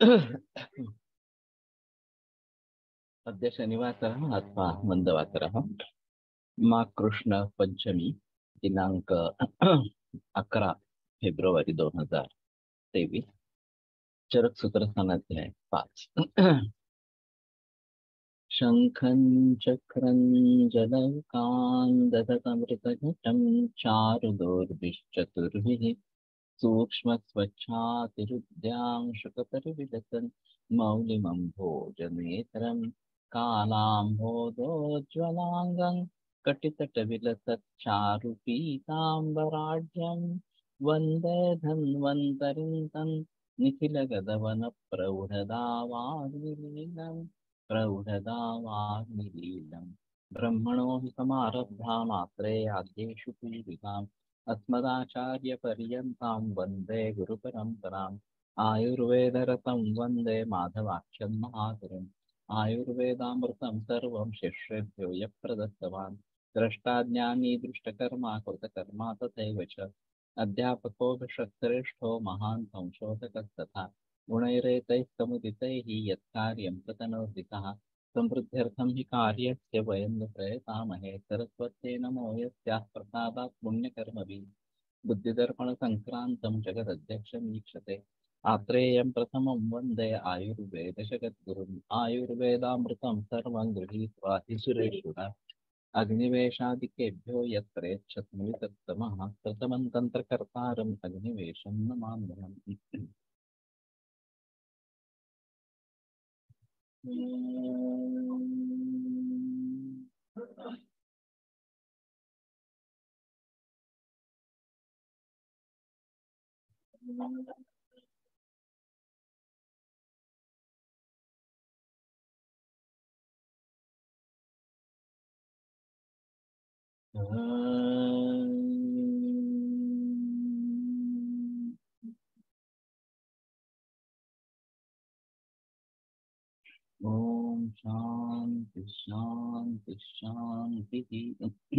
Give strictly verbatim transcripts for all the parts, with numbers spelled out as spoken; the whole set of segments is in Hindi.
अद्य शनिवासरः अथवा मन्दवासरः माघ कृष्ण पंचमी दिनांक अकरा फेब्रुवारी दोन हजार तेवीस चरक सूत्र अध्याय पाच. शंखं चक्रं जलकान्दतमृतघटं चारुदोर्भिश्चतुर्भिः सूक्ष्मस्वच्छातिरुद्यांशुकपरिविलसन् मौलिमम्भोजनेत्रं कालाम्भोदोज्ज्वलाङ्गं कटितटविलसच्चारुपीताम्बराढ्यं वन्दे धन्वन्तरिं तं निखिलगदवनप्रौढदावाग्निलीलम् प्रौढदावाग्निलीलम् ब्रह्मणो हि समारब्धामात्रेयाद्येषु पीडिताम् अस्मदाचार्यपर्यन्तां वन्दे गुरुपरम्पराम् आयुर्वेदरतं वन्दे माधवाख्यं महागुरुम् आयुर्वेदामृतं सर्वं शिष्येभ्यो यः प्रदत्तवान् द्रष्टाज्ञानी दृष्टकर्मा कृतकर्मा तथैव च अध्यापको विश्वश्रेष्ठो महान् संशोधकस्तथा गुणैरेतैः समुदितैः यत्कार्यं प्रतनोति सः समृद्ध्यर्थं हि कार्यस्य वयं न प्रयतामहे सरस्वत्यै नमो यस्याः प्रसादात् पुण्यकर्मभिः बुद्धिदर्पणसङ्क्रान्तं जगदध्यक्षं वीक्षते आत्रेयं प्रथमं वन्दे आयुर्वेदजगद्गुरुम् आयुर्वेदामृतं सर्वं गृहीत्वा हि सुरेषुः अग्निवेशादिकेभ्यो यत्प्रेच्छत्नुवि तत्तमः प्रथमं तन्त्रकर्तारम् अग्निवेशं नमाम्यहम्. ओम शांति शांति शांति.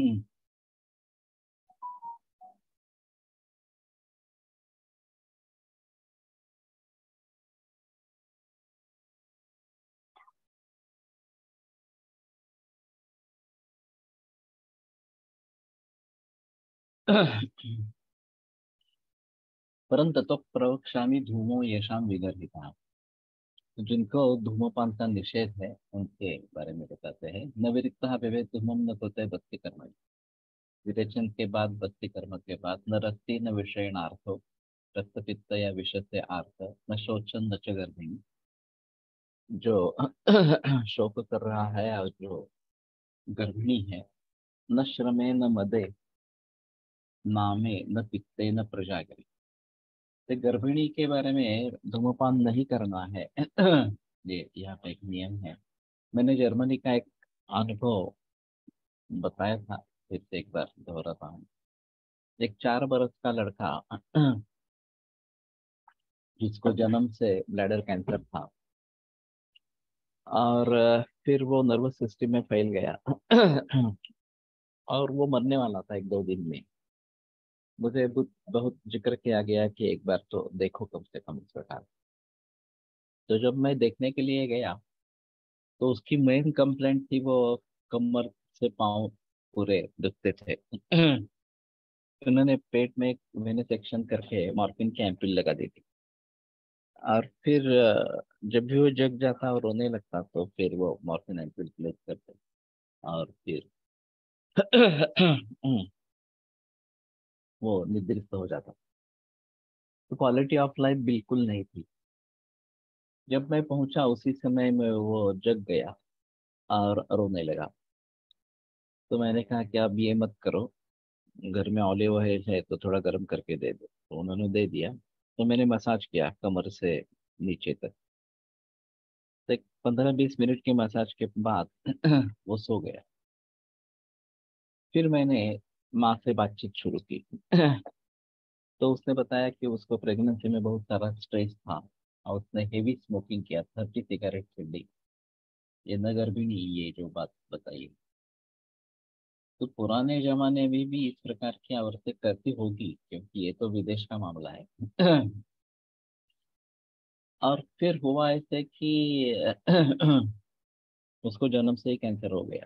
परंतु तो प्रवक्ष्यामि धूमो येषां विगर्हिता. जिनको धूमपान का निषेध है उनके बारे में बताते हैं. न विरिक्तः पिबेत् धूमं न कृते भक्ति कर्म. विरेचन के बाद भक्ति कर्म के बाद न रक्ति न विषयणार्थो रक्तपित्त या विष से आर्थ न शोचन न च गर्भिणी. जो शोक कर रहा है और जो गर्भिणी है न श्रमे न मदे नामे न पित्ते न प्रजागरी. तो गर्भिणी के बारे में धूमपान नहीं करना है. ये यहाँ पे एक नियम है. मैंने जर्मनी का एक अनुभव बताया था, फिर से एक बार दोहराता हूँ. एक चार बरस का लड़का जिसको जन्म से ब्लैडर कैंसर था और फिर वो नर्वस सिस्टम में फैल गया और वो मरने वाला था एक दो दिन में. मुझे बहुत बहुत जिक्र किया गया कि एक बार तो देखो कम से कम इस प्रकार. तो जब मैं देखने के लिए गया तो उसकी मेन कंप्लेंट थी वो कमर से पाँव पूरे दुखते थे. उन्होंने पेट में एक वेने सेक्शन करके मॉर्फिन की एम्पिल लगा दी थी. और फिर अ, जब भी वो जग जाता और रोने लगता तो फिर वो मॉर्फिन एम्पिल प्लेस करते और फिर वो निद्रिस्त हो जाता. तो क्वालिटी ऑफ लाइफ बिल्कुल नहीं थी. जब मैं पहुंचा उसी समय में वो जग गया और रोने लगा. तो मैंने कहा कि आप ये मत करो, घर में ऑलिव ऑयल है तो थोड़ा गर्म करके दे दो. तो उन्होंने दे दिया. तो मैंने मसाज किया कमर से नीचे तक. तो एक पंद्रह बीस मिनट के मसाज के बाद वो सो गया. फिर मैंने माँ से बातचीत शुरू की. तो उसने बताया कि उसको प्रेगनेंसी में बहुत सारा स्ट्रेस था और उसने हेवी स्मोकिंग किया, थर्टी सिगरेट से डी. ये न गर्भिणी ये जो बात बताई. तो पुराने जमाने में भी इस प्रकार की आवृत्ति करती होगी क्योंकि ये तो विदेश का मामला है. और फिर हुआ ऐसे कि उसको जन्म से ही कैंसर हो गया।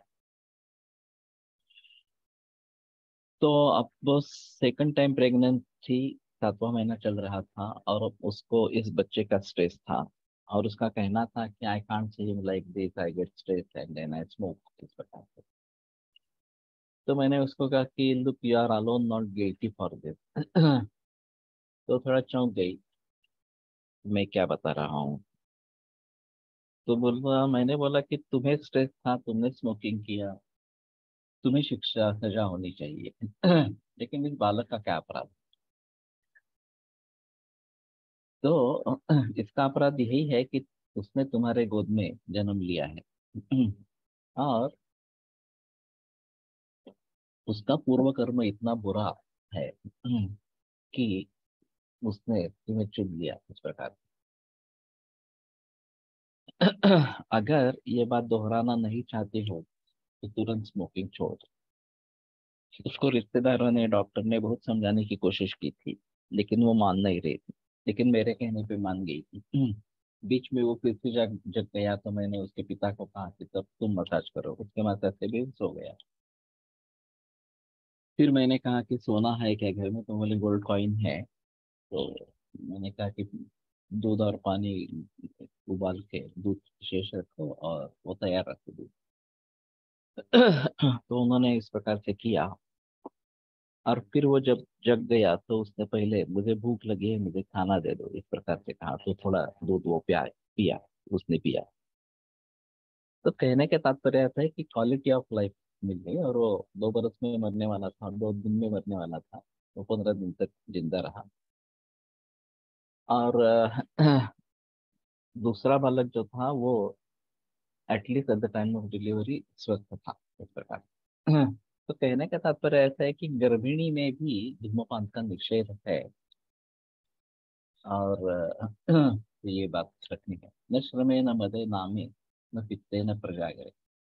तो अब वो सेकंड टाइम प्रेग्नेंट थी, सातवां महीना चल रहा था, और उसको इस बच्चे का स्ट्रेस था। और उसका कहना था कि I can't see him like this, I get stress and then I smoke, इस प्रकार से। तो मैंने उसको कहा कि look, you are alone, not guilty for this. तो थोड़ा चौंक गई, मैं क्या बता रहा हूँ। तो बोला, मैंने बोला कि तुम्हें स्ट्रेस था, तुमने स्मोकिंग किया, तुम्हें शिक्षा सजा होनी चाहिए। लेकिन इस बालक का क्या अपराध। तो इसका अपराध यही है कि उसने तुम्हारे गोद में जन्म लिया है। और उसका पूर्व कर्म इतना बुरा है कि उसने तुम्हें चुन लिया इस प्रकार। अगर ये बात दोहराना नहीं चाहते हो तो तुरंत स्मोकिंग छोड़ दो। उसको रिश्तेदारों ने, डॉक्टर ने बहुत समझाने की कोशिश की थी, लेकिन वो मान नहीं रही थी। लेकिन मेरे कहने पे मान गई थी। बीच में वो फिर से जग जग गया, तो मैंने उसके पिता को कहा कि तब तुम मसाज करो। उसके मसाज से भी सो गया। फिर मैंने कहा कि सोना है क्या घर में, तो बोले गोल्ड कॉइन है। तो मैंने कहा कि दूध और पानी उबाल के दूध शेष रखो और वो तैयार रखो दूध। तो उन्होंने इस प्रकार से किया। और फिर वो जब जग गया तो उसने पहले, मुझे भूख लगी है, मुझे खाना दे दो, इस प्रकार से कहा। तो थोड़ा दूध वो पिया पिया उसने पिया। तो कहने का तात्पर्य ऐसा है कि क्वालिटी ऑफ लाइफ मिल गई। और वो दो बरस में मरने वाला था, दो दिन में मरने वाला था, वो पंद्रह दिन तक जिंदा रहा। और अ, दूसरा बालक जो था वो at least at the time of delivery स्वस्थ था, इस प्रकार। तो कहने का तात्पर्य ऐसा है कि गर्भिणी में भी धूम्रपान का निषेध है। और अ, ये बात रखनी है। न श्रमे न मदे नामे, न पित्ते न प्रजागरे।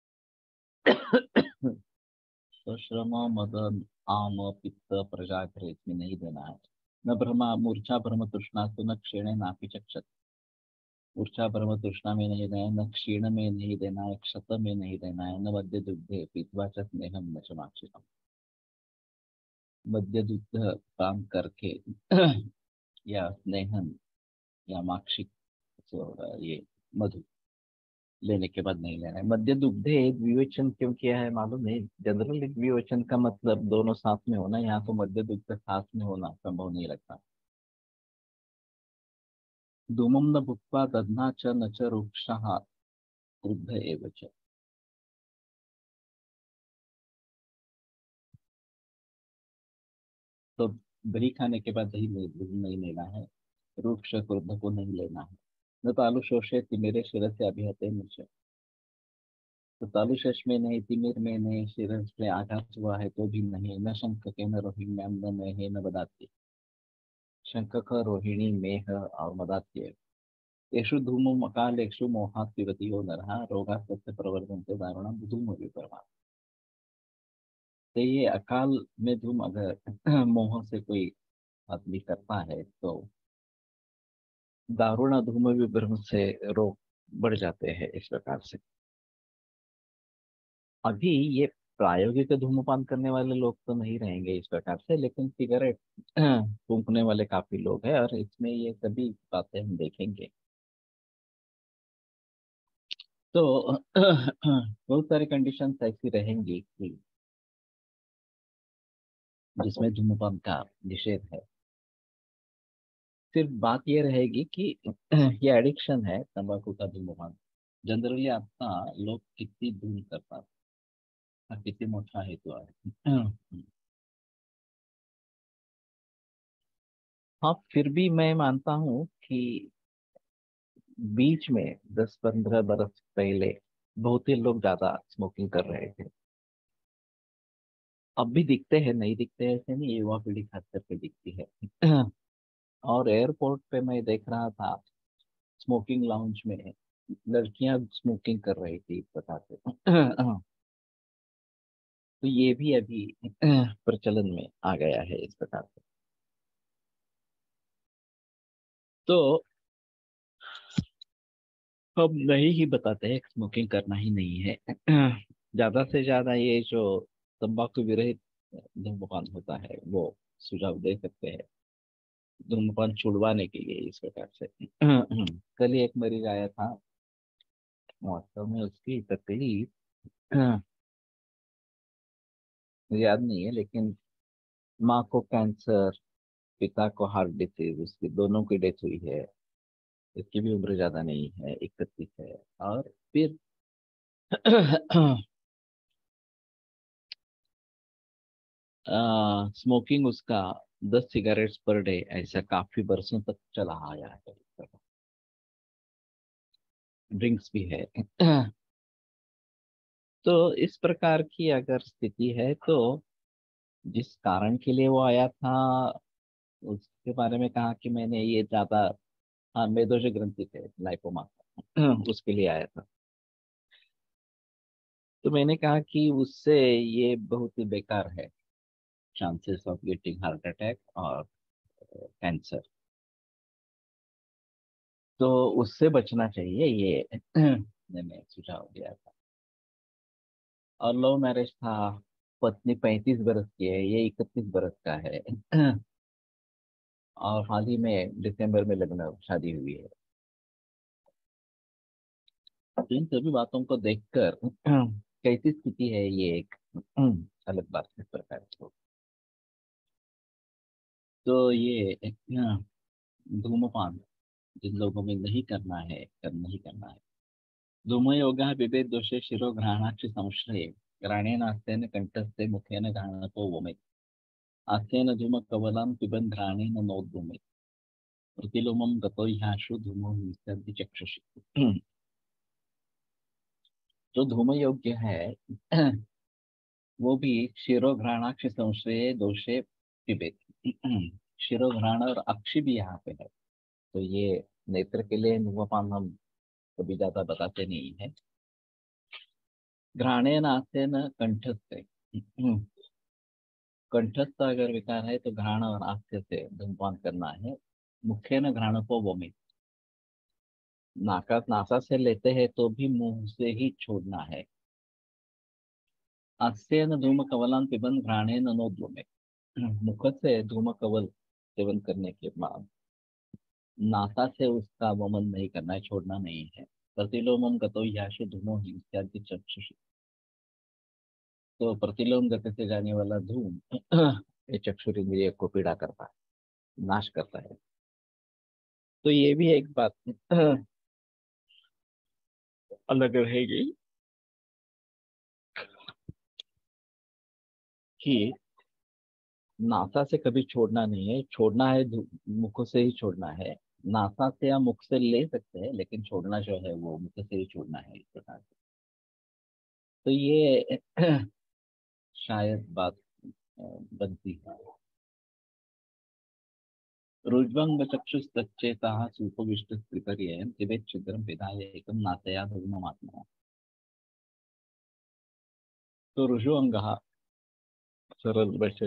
तो श्रम, मद, आम, पित्त, प्रजागरे इसमें नहीं देना है। न भ्रमा मूर्छा भ्रम तृष्णा तो न क्षीणे नापि चक्षत। मूर्छा भ्रम तृष्णा में नहीं देना है, न क्षीण में नहीं देना है, क्षत में नहीं देना है, न मध्य दुग्धे पीतवा च स्नेहम न च माक्षिकम। मध्य दुग्ध काम करके या स्नेहन या माक्षिक, तो ये मधु लेने के बाद नहीं लेना है। मध्य दुग्धे द्विवचन क्यों किया है मालूम है? जनरली द्विवचन का मतलब दोनों साथ में होना, यहाँ तो मध्य दुग्ध साथ में होना संभव नहीं लगता। धूमम न भुक्त्वा दध्ना च न च रुक्षः क्रुद्ध एव च। तो दही खाने के बाद दही नहीं दूध नहीं लेना है, रुक्ष क्रुद्ध को नहीं लेना है। न तालु शोषे तिमिरे शिरस्य अभिहते मुझे। तो तालुशेष में नहीं, तिमिर में नहीं, शिरस में आघात हुआ है तो भी नहीं। न शंख के, न रोहिण्याम, न मेहे, न बदाती। शंख रोहिणी मेह और मदात्य। येषु धूम कालेषु मोहात् पिबतियो नरः, रोगाः तस्य प्रवर्तन्ते दारुणं धूम विपर्वा। तो ये अकाल में धूम अगर मोह से कोई आदमी करता है तो दारुण धूम विभ्रम से रोग बढ़ जाते हैं, इस प्रकार से। अभी ये प्रायोगिक धूम्रपान करने वाले लोग तो नहीं रहेंगे इस प्रकार से, लेकिन सिगरेट फूंकने वाले काफी लोग हैं, और इसमें ये सभी बातें हम देखेंगे। तो बहुत सारी कंडीशंस ऐसी रहेंगी कि जिसमें धूम्रपान का निषेध है। सिर्फ बात ये रहेगी कि ये एडिक्शन है तंबाकू का, धूम्रपान। जनरली आता लोक किती दूर करतात, हा किती मोठा हेतू आहे। हाँ, फिर भी मैं मानता हूँ कि बीच में दस पंद्रह बरस पहले बहुत ही लोग ज्यादा स्मोकिंग कर रहे थे। अब भी दिखते हैं, नहीं दिखते हैं ऐसे नहीं, युवा पीढ़ी खास करके दिखती है। और एयरपोर्ट पे मैं देख रहा था, स्मोकिंग लाउंज में लड़कियां स्मोकिंग कर रही थी इस प्रकार से। तो ये भी अभी प्रचलन में आ गया है इस प्रकार से। तो हम नहीं ही बताते हैं स्मोकिंग करना ही नहीं है। ज्यादा से ज्यादा ये जो तंबाकू विरहित धूम्रपान होता है वो सुझाव दे सकते हैं धूम्रपान छुड़वाने के लिए इस प्रकार से। कल ही एक मरीज आया था, वास्तव में उसकी तकलीफ मुझे याद नहीं है, लेकिन माँ को कैंसर, पिता को हार्ट डिसीज, उसकी दोनों की डेथ हुई है। इसकी भी उम्र ज्यादा नहीं है, इकतीस है। और फिर स्मोकिंग उसका दस सिगरेट्स पर डे ऐसा काफी बरसों तक चला आया है। ड्रिंक्स भी है। तो इस प्रकार की अगर स्थिति है तो जिस कारण के लिए वो आया था उसके बारे में कहा कि मैंने ये ज्यादा, हाँ मेदोज ग्रंथि थे लाइपोमा, उसके लिए आया था। तो मैंने कहा कि उससे ये बहुत ही बेकार है, chances of getting heart attack और कैंसर। तो उससे बचना चाहिए, ये मैंने सुझाव दिया था। और लव मैरिज था, पत्नी पैंतीस बरस की है, ये इकतीस बरस का है। और हाल ही में दिसंबर में लग्न शादी हुई है। तो इन सभी बातों को देखकर कैसी स्थिति है ये एक अलग बात है इस प्रकार की। तो ये धूम्रपान जिन लोगों में नहीं करना है, कर नहीं करना है। धूमयोगः पिबेत् दोषे शिरो घ्राणाक्षि संश्रये घ्राणेनास्तेन कंठस्थे मुखेन घ्राणको वोमेत् आस्तेन धूम कवलां पिबन् घ्राणेन नोद्भूमेत् प्रतिलोमं गतो ह्याशु धूमो विसर्जि चक्षुषि। जो धूम योग्य है वो भी शिरो घ्राणाक्ष संश्रय दोषे पिबेत। शिरो घ्राण और अक्षि भी यहाँ पे है। तो ये नेत्र के लिए धूमपान हम कभी ज्यादा बताते नहीं है। घ्राणेन आस्तेन कंठस्थ, कंठस्थ अगर विकार है तो घ्राण और आस्ते से धूमपान करना है। मुख्य न घ्राण को वमित, नाका नासा से लेते हैं तो भी मुंह से ही छोड़ना है। आस्तेन धूम कवलान पिबन घ्राणेन नोद्वमे, मुख से धूम कवल सेवन करने के बाद नासा से उसका वमन नहीं करना है, छोड़ना नहीं है। प्रतिलोमम गतो याशु धूमो ही इत्यादि चक्षुषी। तो प्रतिलोम गति से जाने वाला धूम ये चक्षुरेंद्रिय को पीड़ा करता है, नाश करता है। तो ये भी एक बात अलग रहेगी कि नासा से कभी छोड़ना नहीं है, छोड़ना है धू- मुख से ही छोड़ना है। नासा से या मुख से ले सकते हैं, लेकिन छोड़ना जो है वो मुख से ही छोड़ना है इस प्रकार से। तो ये शायद बात अ, बनती है। रुज्वंग चक्षुस्तच्चेताः सूपविष्टस्त्रिपर्ययं पिबेत् छिद्रं पिधाय एकं नासया धूममात्मना। तो रुजु अंग सरल वैसे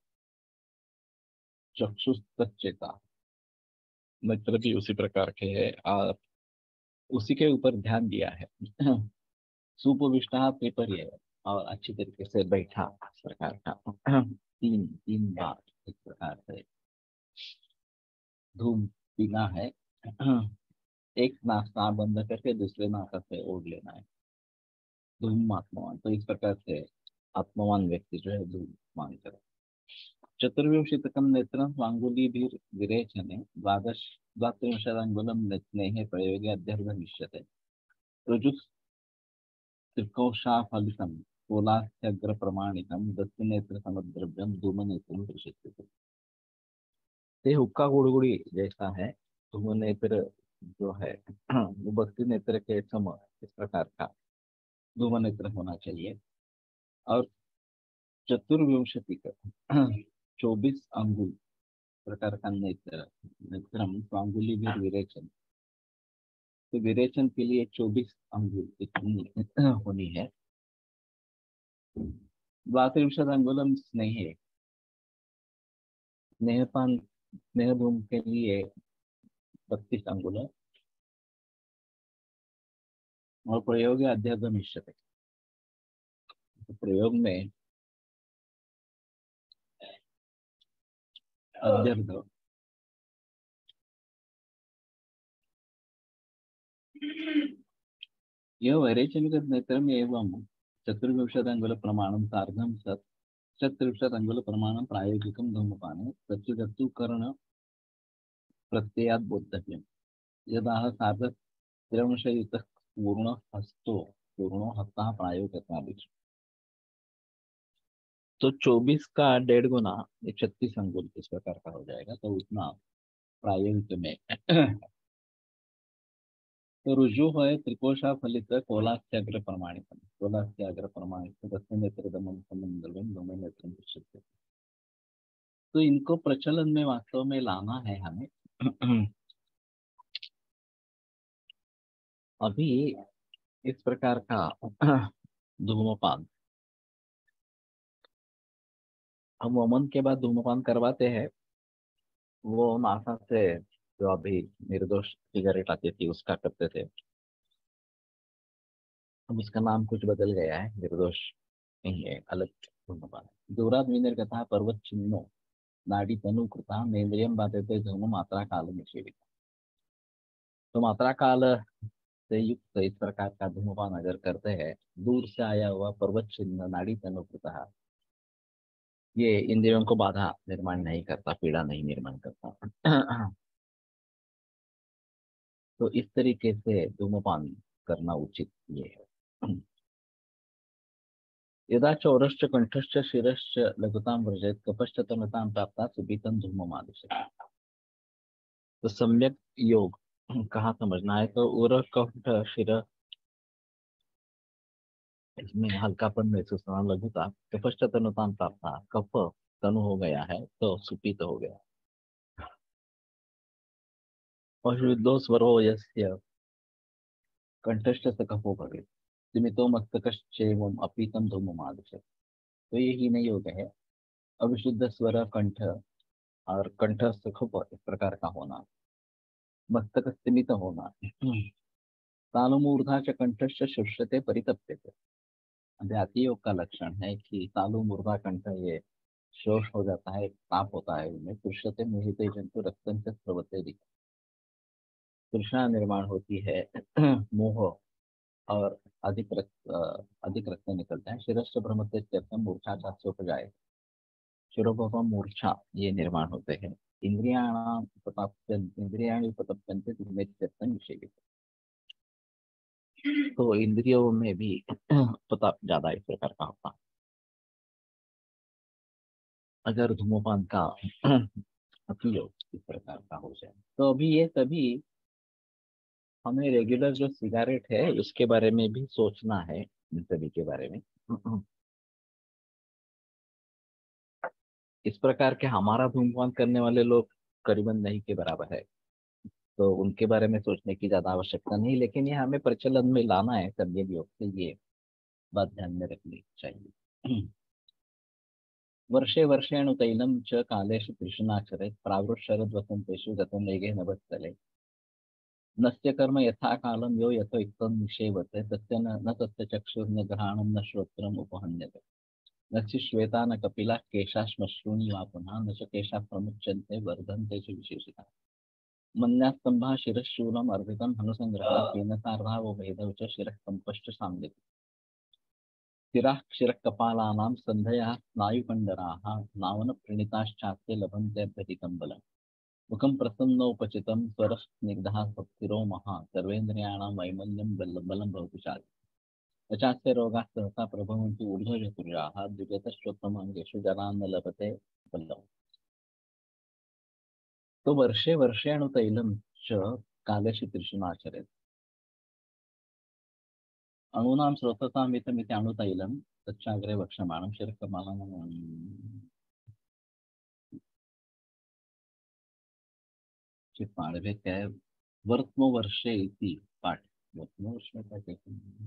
चक्षुस्तच्चेता नेत्र भी उसी प्रकार के है, आप उसी के ऊपर ध्यान दिया है। सुपविष्टा त्रिपर्य, और अच्छी तरीके से बैठा इस प्रकार का। तीन तीन बार इस प्रकार से धूम पीना है। एक नाक नाक बंद करके दूसरे नाक से ओढ़ लेना है। धूम आत्मवान, तो इस प्रकार से आत्मवान व्यक्ति जो है धूम मान करे। चतुर्विंशतिकं नेत्रं स्वाङ्गुलीभिर्विरेचने द्वादश द्वात्रिंशदङ्गुलं स्नेहे प्रयोगे अध्यर्गमिष्यते ऋजुस्त्रिकोशाफलितं स्थूलास्यग्रप्रमाणितं दस्युनेत्रसमद्रव्यं धूमनेत्रं दृश्यते। ते हुक्का गुड़गुड़ी जैसा है धूमनेत्र जो है वो बस्ती नेत्र के सम इस प्रकार का धूमनेत्र होना चाहिए। और चतुर्विंशति का चौबीस अंगुल प्रकार का नेत्र, नेत्रम स्वांगुली भी विरेचन। तो विरेचन के लिए चौबीस अंगुल इतनी होनी है। द्वात्रिंशद अंगुलम स्नेह, स्नेहपान स्नेह धूम के लिए बत्तीस अंगुल है। और प्रयोग अध्यगमिष्यते। तो प्रयोग में अध्यर्थ यह वैरेचनिक नेत्रम एवं चतुर्विंशत अंगुल प्रमाणम सार्धम सत चतुर्विंशत अंगुल प्रमाणम प्रायोगिकम धूमपाने प्रत्युदत्तु कर्ण प्रत्ययात बोद्धव्यम यदा सार्ध त्रिवंशयुक्त पूर्ण हस्तो पूर्ण हस्ता प्रायोगिक। तो चौबीस का डेढ़ गुना ये छत्तीस अंगुल इस प्रकार का हो जाएगा, तो उतना प्रायोगिक में तो रुजु है त्रिकोशा फलित कोलास्याग्र प्रमाणित कोलास्याग्र प्रमाणित दक्षिण नेत्र दमन समंदलम दोनों नेत्र दृश्यते। तो इनको प्रचलन में वास्तव में लाना है हमें। अभी इस प्रकार का धूमपान हम वमन के बाद धूमपान करवाते हैं, वो नासा से जो अभी निर्दोष सिगरेट आती थी उसका करते थे। अब उसका नाम कुछ बदल गया है, निर्दोष नहीं है, अलग धूमपान है। दूराद विनिर्गता पर्वत चिन्नो नाड़ी तनु कृता मेन्द्रियम बाध्यते धूम मात्रा काल निषेवित। तो मात्रा काल से युक्त इस प्रकार का धूमपान अगर करते हैं, दूर से आया हुआ पर्वत चिन्ह नाड़ी तनु कृता, ये इंद्रियों को बाधा निर्माण नहीं करता, पीड़ा नहीं निर्माण करता। तो इस तरीके से धूमपान करना उचित ये है। यदा चौरश्च कंठश्च शिरश्च लघुतां व्रजेत कपश्च तनतां प्राप्ता सुपीतं धूममादिशति। तो सम्यक योग कहाँ समझना है, तो उर कंठ शिर इसमें हल्कापन महसूस होना, लघुता कपश्च तनुतां प्राप्ता, कफ तनु हो गया है तो सुपीत हो गया। और दो स्वरो यस्य कंठश्च स कफो भवेत् सीमितो मस्तकश्चैवम् अपीतं धूममादिशति। तो ये ही नहीं योग है, अविशुद्ध स्वर कंठ और कंठ सुख इस प्रकार का होना, मस्तक स्थिमित होना, तालुमूर्धा च कंठश्च शुष्यते परितप्यते। अध्यात्म योग का लक्षण है कि तालुमूर्धा कंठ ये शोष हो जाता है, ताप होता है, उनमें तुष्यते मोहिते जंतु रक्तम से स्रवते दिख, तृष्णा निर्माण होती है, मोह और अधिक रक्त अ, अधिक रक्त निकलता है। शिरश्च भ्रमते त्यक्तम मूर्छा चास्योपजायते। शिरोभवम मूर्छा ये निर्माण होते हैं। इंद्रियाणाम उपतप्यन्ते इंद्रियाणि उपतप्यन्ते धूमे त्यक्तम विषेवित। तो इंद्रियों में भी प्रताप ज्यादा इस प्रकार का होता है अगर धूमपान का उपयोग इस प्रकार का हो जाए। तो अभी ये सभी हमें रेगुलर जो सिगारेट है उसके बारे में भी सोचना है, इन सभी के बारे में। इस प्रकार के हमारा धूमपान करने वाले लोग करीबन नहीं के बराबर है, तो उनके बारे में सोचने की ज्यादा आवश्यकता नहीं, लेकिन ये हमें प्रचलन में लाना है सब ये योग से, ये बात ध्यान में रखनी चाहिए। वर्षे वर्षेणु तैलं च कालेषु तृष्णाचरेत् प्रावृत् शरद वसंतेषु गतं मेघे नभस्थले। नस्य कर्म यथा कालं यो यथोक्तं निषेवते तस्य न न तस्य चक्षुर्न घ्राणं न श्रोत्रम् उपहन्यते। नस्य श्वेता न कपिला केशा श्मश्रूणि वा पुनः न च केशा प्रमुच्यन्ते वर्धन्ते च विशेषितः। मन्यास्तम्भः शिरःशूलम् अर्पितं हनुसंग्रहः केन सार्धावो भेदौ च शिरः कम्पश्च साम्यति। स्थिराः क्षिरकपालानां सन्धयः स्नायुकण्डराः नावनप्रणीताश्चास्ते लभन्तेऽभ्यधिकं बलम्। मुखं प्रसन्नोपचितं स्वरः स्निग्धः स्वस्तिरो महा सर्वेन्द्रियाणां वैमल्यं बल बलं भवति चालु। पचास्य रोगाः सहसा प्रभवन्ति ऊर्ध्वचतुर्याः द्विगतश्रोत्रमङ्गेषु जरान् न लभते बलम्। तो वर्षे वर्षेणुतैलं च कालेषु तृष्णाचरेत्। अणूनां स्रोतसामितमिति अणुतैलं तच्चाग्रे वक्ष्यमाणं शिरकमलं पाठ में क्या है, वर्त्मो वर्षे इति पाठ। वर्त्मो वर्ष में क्या कहते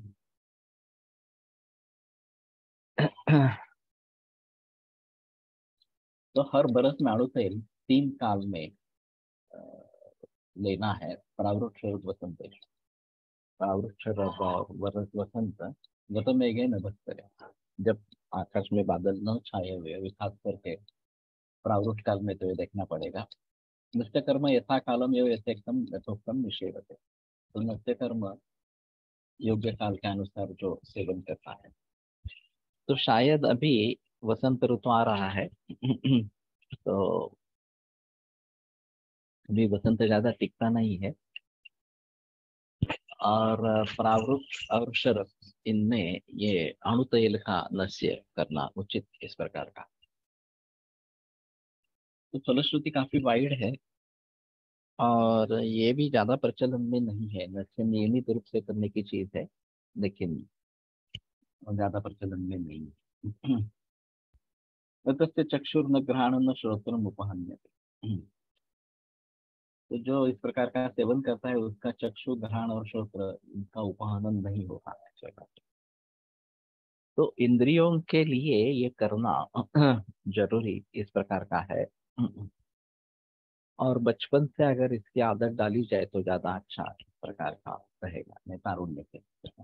हैं? तो हर बरस में अणु तेल तीन काल में अ, लेना है, प्रावृत शरद वसंत। प्रावृक्ष वर- वसंत गत मेघे न बसतरे। जब आकाश में बादल न छाए हुए अभी खास करके प्रावृत काल में तो ये देखना पड़ेगा। नृत्य कर्म यथा कालम एवं यथेक्तम यथोक्तम निषेधते। तो नृत्य कर्म योग्य काल के अनुसार जो सेवन करता है। तो शायद अभी वसंत ऋतु आ रहा है तो अभी वसंत ज्यादा टिकता नहीं है। और प्रावृत और शरद इनमें ये अणुतेल का नश्य करना उचित इस प्रकार का। तो फलश्रुति काफी वाइड है और ये भी ज्यादा प्रचलन में नहीं है। नश्य नियमित रूप से करने की चीज है लेकिन ज्यादा प्रचलन में नहीं है। तस्य चक्षुर्न घ्राण न श्रोत्रम उपहन्यते। तो जो इस प्रकार का सेवन करता है उसका चक्षु घ्राण और श्रोत्र इनका उपहनन नहीं होता है इस प्रकार से। तो इंद्रियों के लिए ये करना जरूरी इस प्रकार का है। और बचपन से अगर इसकी आदत डाली जाए तो ज्यादा अच्छा इस प्रकार का रहेगा मैं तारुण्य के।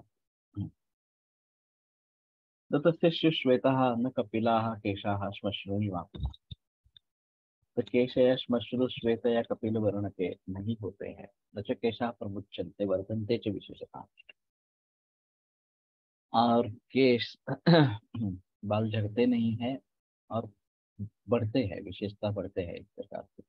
तो तस्य शुश्वेतः न कपिलाः केशाः श्मश्रुनि वा। तो केश या श्मश्रु श्वेत या कपिल वर्ण के नहीं होते हैं। न च केशाः प्रमुच्यन्ते वर्धन्ते च विशेषतः। और केश बाल झड़ते नहीं है और बढ़ते हैं विशेषता बढ़ते हैं इस प्रकार से।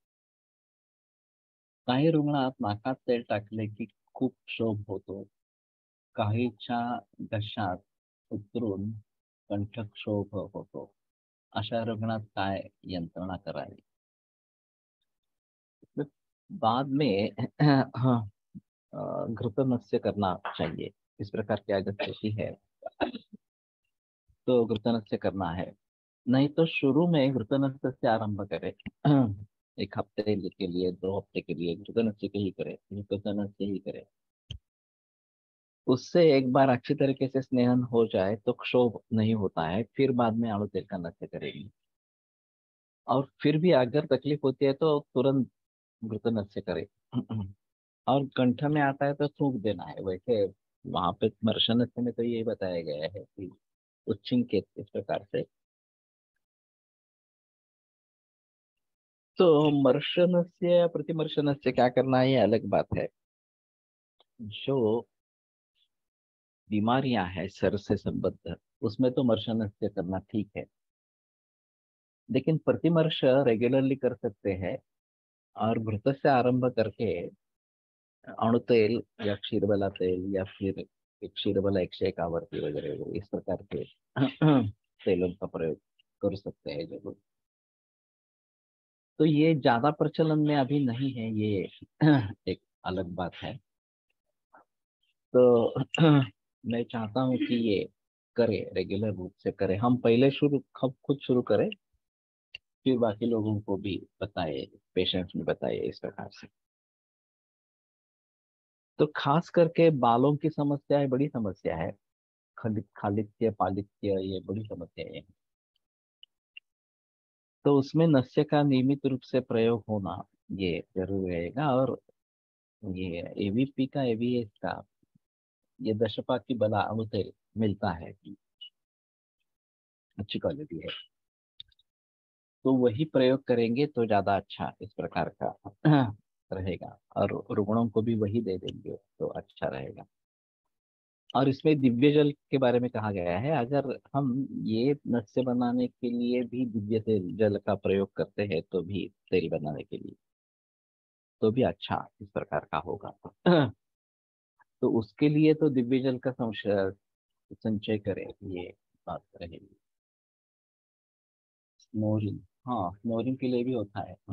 काही रुग्णात नाकात तेल टाकले की खूप क्षोभ होतो। काहीच्या घशात उतरून कंठक्षोभ होतो। अशा रुग्णात काय यंत्रणा करावी। तो बाद में हाँ, अ, घृतनस्य करना चाहिए। इस प्रकार की आदत होती है तो घृतनस्य करना है। नहीं तो शुरू में घृतनस्य से आरंभ करें। एक हफ्ते के लिए दो हफ्ते के लिए घृतनस्य के ही करें घृतनस्य ही करें। उससे एक बार अच्छी तरीके से स्नेहन हो जाए तो क्षोभ नहीं होता है। फिर बाद में आलू तेल का नृत्य करेगी। और फिर भी अगर तकलीफ होती है तो तुरंत घृत नृत्य करे। और कंठ में आता है तो थूक देना है। वैसे वहां पे मर्शन नृत्य में तो यही बताया गया है कि उच्चिंग के इस प्रकार से। तो मर्शन से या प्रतिमर्शन से क्या करना है ये अलग बात है। जो बीमारियां हैं सर से संबद्ध उसमें तो मर्शन नृत्य करना ठीक है। लेकिन प्रतिमर्श रेगुलरली कर सकते हैं। और घृत से आरंभ करके अणु तेल या क्षीरबला तेल या फिर एक क्षीरबला एक सौ एक आवर्ती वगैरह वो इस प्रकार के तेलों का प्रयोग कर सकते हैं जरूर। तो ये ज्यादा प्रचलन में अभी नहीं है ये एक अलग बात है। तो मैं चाहता हूँ कि ये करे रेगुलर रूप से करे। हम पहले शुरू खुद खुद शुरू करें फिर बाकी लोगों को भी बताए पेशेंट्स में बताए इस प्रकार से। तो खास करके बालों की समस्या है बड़ी समस्या है। खलित खालित्य पालित्य ये बड़ी समस्या है। तो उसमें नस्य का नियमित रूप से प्रयोग होना ये जरूर रहेगा। और ये एवीपी का एवीएस का ये दशपा की बला अणुतेल मिलता है अच्छी क्वालिटी है। तो वही प्रयोग करेंगे तो ज्यादा अच्छा इस प्रकार का रहेगा। और रुग्णों को भी वही दे देंगे तो अच्छा रहेगा। और इसमें दिव्य जल के बारे में कहा गया है। अगर हम ये नस्य बनाने के लिए भी दिव्य तेल जल का प्रयोग करते हैं तो भी तेल बनाने के लिए तो भी अच्छा इस प्रकार का होगा। तो उसके लिए तो दिव्य जल का संशय संचय करें ये बात रहेगी। स्नोरिंग हाँ स्नोरिंग के लिए भी होता है।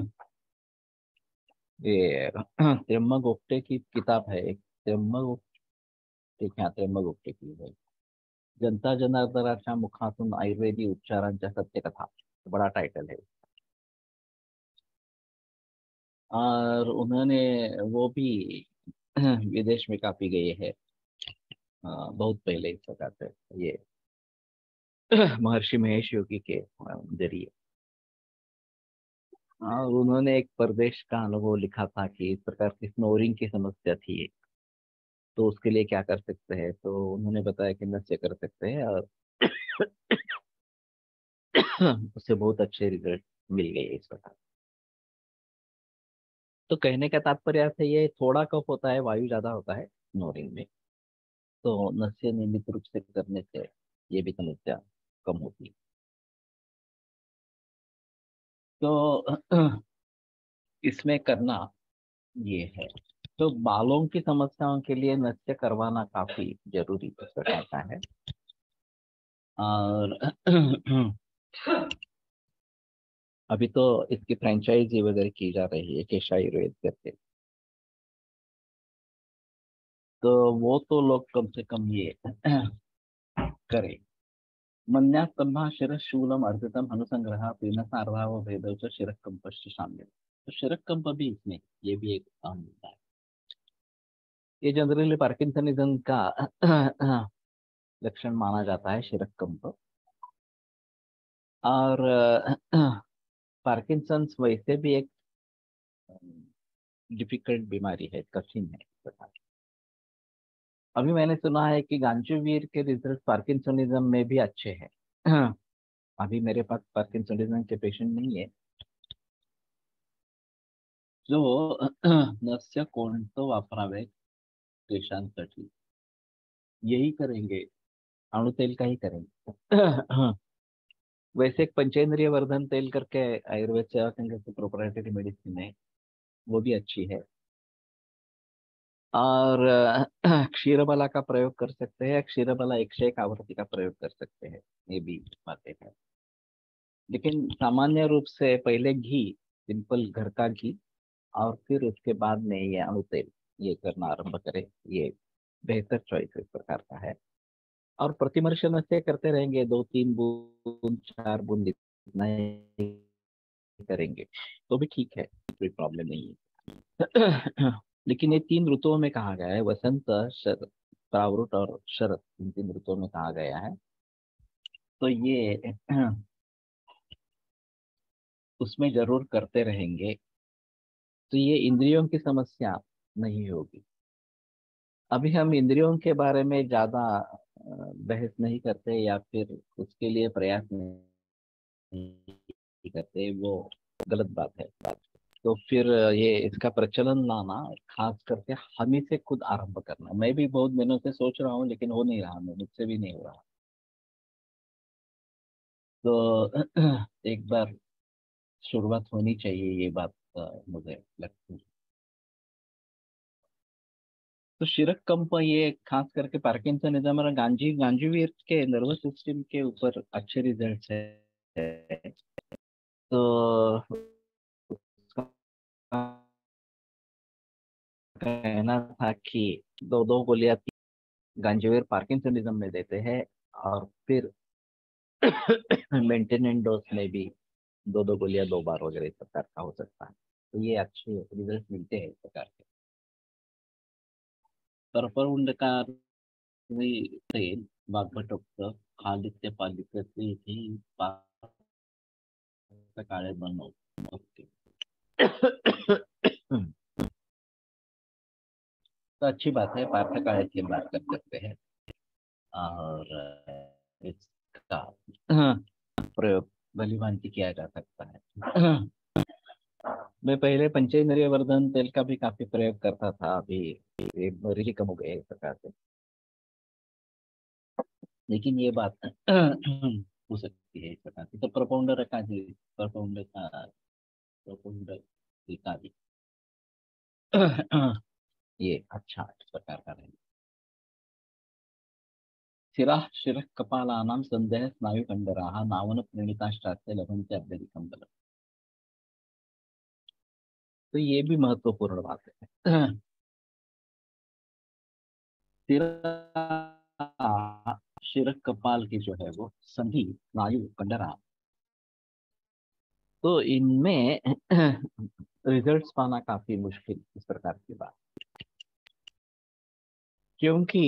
ये त्र्यम्बक गुप्ते की किताब है एक त्र्यम्बक गुप्ते हाँ त्र्यम्बक गुप्ते की है। जनता जनार्दनाच्या मुखातून आयुर्वेदी उपचारांच्या सत्यकथा बड़ा टाइटल है। और उन्होंने वो भी विदेश में काफी गए हैं। अ, बहुत पहले इस प्रकार से ये महर्षि महेश योगी के अ, जरिए। और उन्होंने एक प्रदेश का अनुभव लिखा था कि इस प्रकार की स्नोरिंग की समस्या थी। तो उसके लिए क्या कर सकते हैं, तो उन्होंने बताया कि नस्य कर सकते हैं और उससे बहुत अच्छे रिजल्ट मिल गए इस प्रकार। तो कहने का तात्पर्य है ये, थोड़ा कफ होता है, वायु ज्यादा होता है स्नोरिंग में, तो नस्य नियमित रूप से करने से ये भी समस्या कम होती है। तो इसमें करना ये है। तो बालों की समस्याओं के लिए नृत्य करवाना काफी जरूरी प्रकार का है। और अभी तो इसकी फ्रेंचाइजी वगैरह की जा रही है केशा आयुर्वेद करके, तो वो तो लोग कम से कम ये करें। मन्यास्तंभा शिरशूलम अर्जितम अनुसंग्रह पीन सार्वभाव भेद शिरकंपश्च शामिल। तो शिरकंप भी इसमें, ये भी एक अहम मुद्दा है। ये जनरली पार्किंसनिज्म का लक्षण माना जाता है शिरकंप। और पार्किंसंस वैसे भी एक डिफिकल्ट बीमारी है, कठिन है इस प्रकार। अभी मैंने सुना है कि गांजूवीर के रिजल्ट पार्किंसनिज्म में भी अच्छे हैं। अभी मेरे पास पार्किंसनिज्म के पेशेंट नहीं है, जो नस्य कोणतं वापरावे केशांसाठी यही करेंगे, अणु तेल का ही करेंगे। वैसे एक पंचेंद्रिय वर्धन तेल करके आयुर्वेद सेवा संघ की प्रोप्राइटरी मेडिसिन है, वो भी अच्छी है। और क्षीरबला का प्रयोग कर सकते हैं, क्षीरबला एक सौ एक आवृत्ति का प्रयोग कर सकते हैं, ये भी बातें हैं। लेकिन सामान्य रूप से पहले घी, सिंपल घर का घी, और फिर उसके बाद में ये अणु तेल ये करना आरंभ करें, ये बेहतर चॉइस इस प्रकार का है। और प्रतिमर्शन से करते रहेंगे, दो तीन बूंद चार बूंद इतना ही करेंगे तो भी ठीक है, कोई प्रॉब्लम नहीं है। लेकिन ये तीन ऋतुओं में कहा गया है, वसंत, शरद, प्रावृत और शरद, इन तीन ऋतुओं में कहा गया है। तो ये उसमें जरूर करते रहेंगे, तो ये इंद्रियों की समस्या नहीं होगी। अभी हम इंद्रियों के बारे में ज्यादा अ, बहस नहीं करते या फिर उसके लिए प्रयास नहीं करते, वो गलत बात है। तो फिर ये इसका प्रचलन लाना, खास करके हम ही से खुद आरंभ करना। मैं भी बहुत दिनों से सोच रहा हूँ लेकिन हो नहीं रहा, मैं मुझसे भी नहीं हो रहा। तो एक बार शुरुआत होनी चाहिए, ये बात अ, मुझे लगती है। तो शिरक कंप ये खास करके पार्किंसनिज्म और गांजी गांजीवीर के नर्वस सिस्टम के ऊपर अच्छे रिजल्ट्स है। तो उसका कहना था कि दो दो गोलियां गांजीवीर पार्किंसनिज्म में देते हैं, और फिर मेंटेनेंस डोज में भी दो दो गोलियां दो बार वगैरह इस प्रकार का हो सकता है। तो ये अच्छे रिजल्ट मिलते हैं इस प्रकार के। कर्पउंड का तेल वाघटोक्त खालित्य पालित्य ही काळे बनव। ओके। तो अच्छी बात है, पार्थ काळे की बात कर सकते हैं। और अ, इसका प्रयोग भली भांति किया जा सकता है। मैं पहले पंचेंद्रिय वर्धन तेल का भी काफी प्रयोग करता था, अभी ये रिली कम हो गए इस प्रकार से। लेकिन ये बात हो सकती है इस प्रकार की। तो प्रपौंडर का जी, प्रपौंड का प्रपौंड का भी ये अच्छा इस प्रकार का रहेगा। शिरः शिरः कपालानां संदेह स्नायुकंडराः नावन प्रणीताश्चास्य लभन्ते अभ्यधिकं बलम्। तो ये भी महत्वपूर्ण बात है। सिरा शिर कपाल की जो है वो संधि स्नायु कंडरा, तो इनमें रिजल्ट्स पाना काफी मुश्किल इस प्रकार की बात, क्योंकि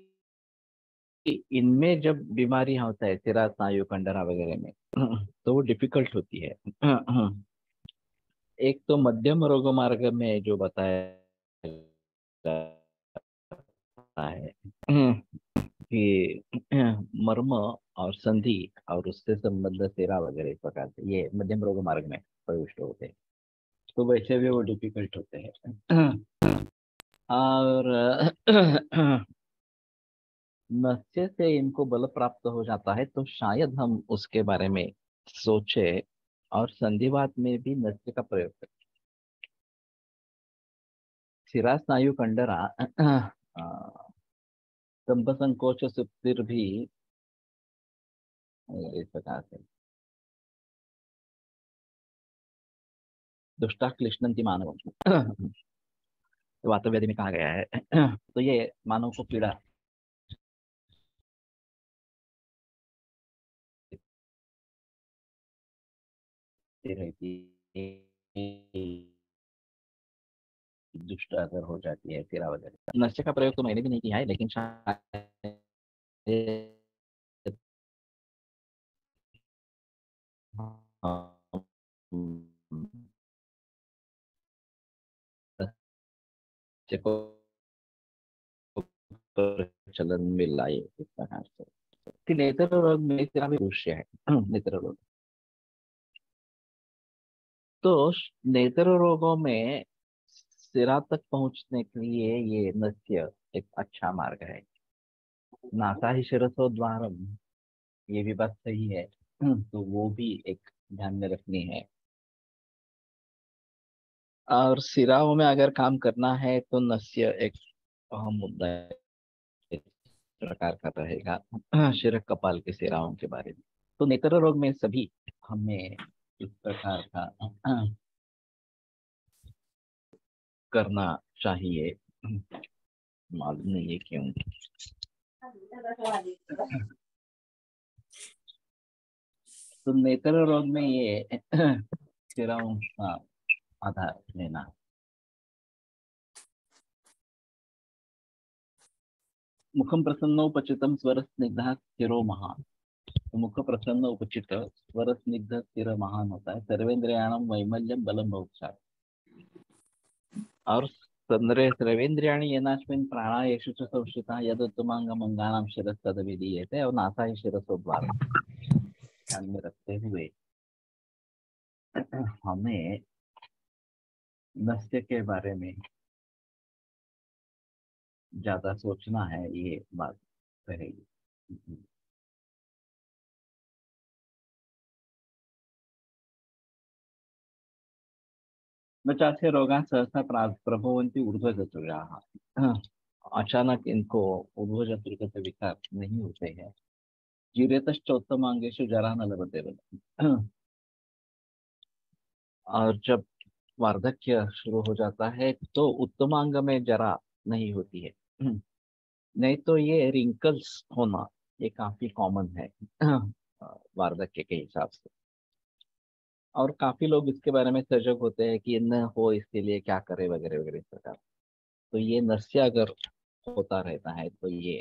इनमें जब बीमारी होता है सिरा स्नायु कंडरा वगैरह में, तो वो डिफिकल्ट होती है। एक तो मध्यम रोग मार्ग में जो बताया है कि मर्म और संधि और उससे संबंध सेरा वगैरह इस प्रकार से ये मध्यम रोग मार्ग में प्रविष्ट होते हैं, तो वैसे भी वो डिफिकल्ट होते हैं। और नशे से इनको बल प्राप्त हो जाता है, तो शायद हम उसके बारे में सोचे और संधिवात में भी नशे का प्रयोग करें। शिरा स्नायु कंडरा स्तंभ संकोच सुप्तिर भी इस प्रकार से दुष्टा क्लिष्णंति मानव वातव्यदि में कहा गया है। तो ये मानव को पीड़ा दे रहती है, दुष्ट अगर हो जाती है सिरा वगैरह। नशे का प्रयोग तो मैंने भी नहीं किया है, लेकिन शायद नशे को चलन में लाए इस प्रकार से कि नेत्र रोग में सिरा भी दृश्य है। नेत्र रोग, तो नेत्र रोगों में सिरा तक पहुंचने के लिए ये नृत्य एक अच्छा मार्ग है। नासा ही शिरसो द्वारम, ये भी बात सही है। तो वो भी एक ध्यान में रखनी है। और सिराओं में अगर काम करना है तो नस्य एक अहम मुद्दा इस प्रकार का रहेगा। शिर कपाल के सिराओं के बारे में, तो नेत्र रोग में सभी हमें इस प्रकार का करना चाहिए। मालूम नहीं है क्यों। तो नेत्र रोग में ये सिराओं का आधार लेना। मुखम प्रसन्न उपचितम स्वर स्निग्ध स्थिरो महान, तो मुख प्रसन्न उपचित स्वर स्निग्ध स्थिर महान होता है। सर्वेंद्रियाणम वैमल्यम बलम मोक्षा, और संद्रे सर्वेंद्रियाणि येनास्मिन् प्राणा येषु च संस्थिता यदुत्तमांगम अंगानाम शिरस तद विधीयते, और नासा ही शिरसो द्वार। ध्यान में रखते हुए हमें नस्य के बारे में ज्यादा सोचना है, ये बात रहेगी। न चाहे रोगा सहसा प्रा- प्रभवंती ऊर्ध्वगतुराः, अचानक इनको ऊर्ध्वगत विकार नहीं होते हैं। जीरेतश्चोत्तमांगेषु जरा न लभते बल, और जब वार्धक्य शुरू हो जाता है तो उत्तमांग में जरा नहीं होती है। नहीं तो ये रिंकल्स होना ये काफी कॉमन है वार्धक्य के हिसाब से। और काफी लोग इसके बारे में सजग होते हैं कि न हो इसके लिए क्या करे वगैरह वगैरह इस प्रकार। तो ये नस्य अगर होता रहता है तो ये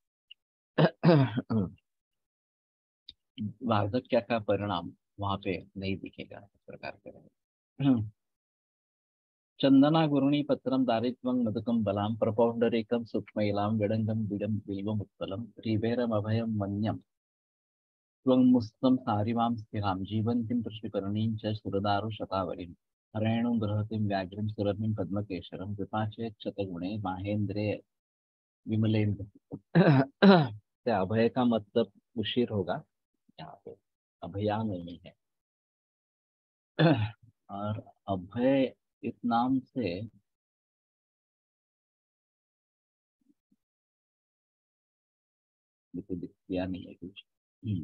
वार्धक्य का परिणाम वहां पे नहीं दिखेगा इस प्रकार के रहेगा। चंदना गुरुणी पत्रम दारित्वं मधुकं बलां प्रपौंडरीकं सूक्ष्मैलां विडंगं बिडं बिल्वमुत्पलं श्रीभैरम अभयं मन्यं त्वं मुस्तं सारिवां स्थिरां जीवन्तीं पृष्ठकरणीं च सुरदारु शतावलीं हरेणुं बृहतीं व्याघ्रीं सुरभिं पद्मकेशरं विपाचे शतगुणे माहेंद्रे विमलेन्द्र। ते अभय का मतलब उशीर होगा यहाँ पे, अभया नहीं है। और अभय इस नाम से मुझे दिख- दिया नहीं है कुछ। हम्म,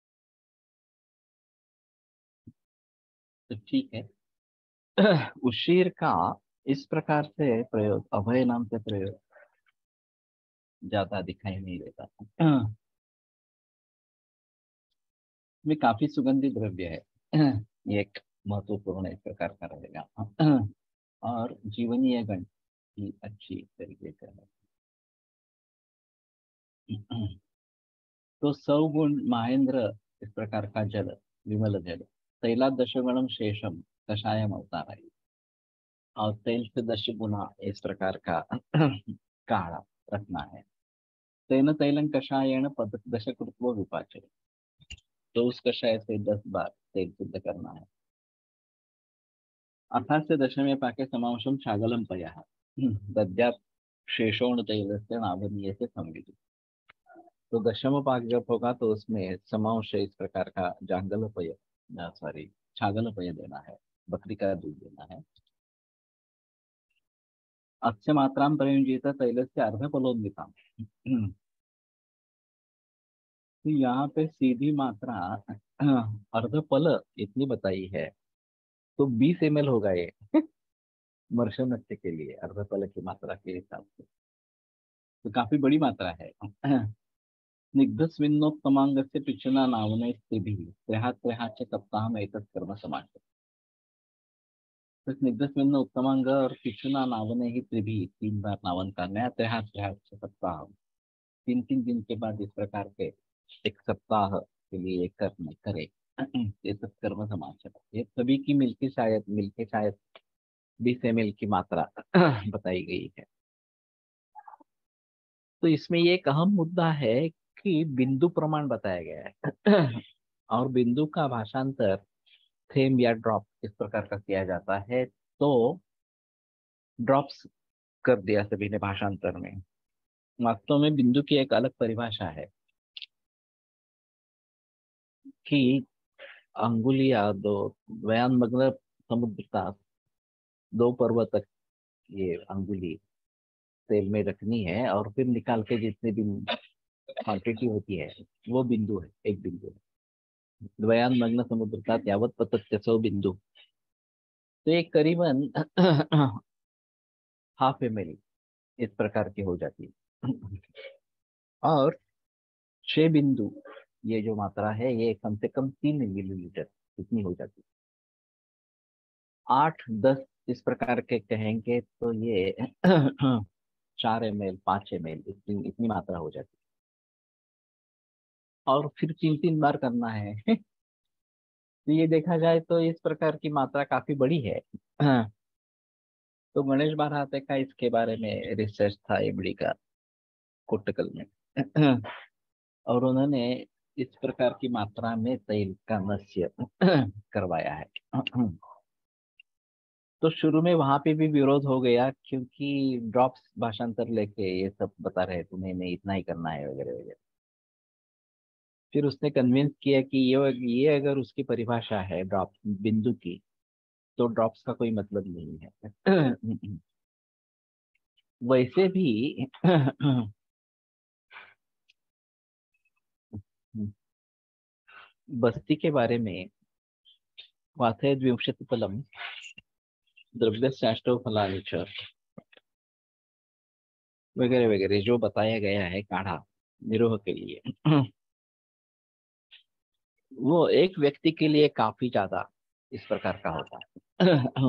तो ठीक है। उशीर का इस प्रकार से प्रयोग, अभय नाम से प्रयोग ज्यादा दिखाई नहीं देता। में काफी सुगंधित द्रव्य है। ये एक महत्वपूर्ण इस प्रकार का रहेगा। और जीवनीय गण की अच्छी तरीके से है। तो सौगुण महेंद्र इस प्रकार का जल, विमल जल, तैला दशगुणम शेषम कषायम अवतार है, और तेल से दश गुना इस प्रकार का काढ़ा, रखना है। तेन तैलं कषायेण पद दशकृत्वो विपाचय, तो उस कषाय से दस बार तेल सिद्ध करना है। अथास्य दशमे पाके समांशम छागलम पयः दद्यात् शेषोण तैलस्य नाभनीय से संविधि। तो दशम पाक जब होगा तो उसमें समांश इस प्रकार का जांगल पय, सॉरी छागल पय देना है, बकरी का दूध देना है। अस्य मात्राम प्रयुंजित तैलस्य अर्धफलोन्विताम, तो यहाँ पे सीधी मात्रा अर्धफल इतनी बताई है, तो बीस एम एल होगा ये वर्ष नृत्य के लिए अर्धफल की मात्रा के हिसाब से, तो काफी बड़ी मात्रा है। स्निग्धस्मिन्नोत्तमांगस्य पिचुना नावने स्त्रिभिः त्र्यः त्र्यः च सप्ताहम् एतत् कर्म समाचरेत्। तो स्निग्धस्मिन्न उत्तमांग और पिचुना नावने ही त्रिभिः तीन बार नावन करना है, त्र्यः त्र्यः च सप्ताह तीन तीन दिन के बाद इस प्रकार के एक सप्ताह के लिए एक कर्म करे। एतत् कर्म समाचरेत्, ये सभी की मिलके शायद मिलके शायद बीस एम एल की मात्रा बताई गई है। तो इसमें ये एक अहम मुद्दा है कि बिंदु प्रमाण बताया गया है और बिंदु का भाषांतर थेम या ड्रॉप इस प्रकार का किया जाता है, तो ड्रॉप्स कर दिया सभी ने भाषांतर में। वास्तव में बिंदु की एक अलग परिभाषा है कि अंगुली या दो बयान मतलब समुद्र का दो पर्वत तक ये अंगुली तेल में रखनी है और फिर निकाल के जितनी भी क्वांटिटी होती है वो बिंदु है, एक बिंदु है। द्वयान मग्न समुद्र का यावत पतत्य सौ बिंदु, तो ये करीबन हाफ एम एल इस प्रकार की हो जाती है। और छह बिंदु ये जो मात्रा है ये कम से कम तीन मिलीलीटर इतनी हो जाती है। आठ दस इस प्रकार के कहेंगे तो ये चार एम एल पांच एम एल इतनी इतनी मात्रा हो जाती है और फिर तीन तीन बार करना है। तो ये देखा जाए तो इस प्रकार की मात्रा काफी बड़ी है। तो गणेश महाराते का इसके बारे में रिसर्च था एमडी का कोट्टकल में और उन्होंने इस प्रकार की मात्रा में तेल का नस्य करवाया है। तो शुरू में वहां पे भी विरोध हो गया क्योंकि ड्रॉप्स भाषांतर लेके ये सब बता रहे तुम्हें नहीं इतना ही करना है वगैरह वगैरह। फिर उसने कन्विंस किया कि ये ये अगर उसकी परिभाषा है ड्रॉप बिंदु की, तो ड्रॉप्स का कोई मतलब नहीं है। वैसे भी बस्ती के बारे में वाथे द्विंशति फलम द्रव्यश्चाष्टौ फलानि च वगैरह वगैरह जो बताया गया है काढ़ा निरोह के लिए, वो एक व्यक्ति के लिए काफी ज्यादा इस प्रकार का होता है।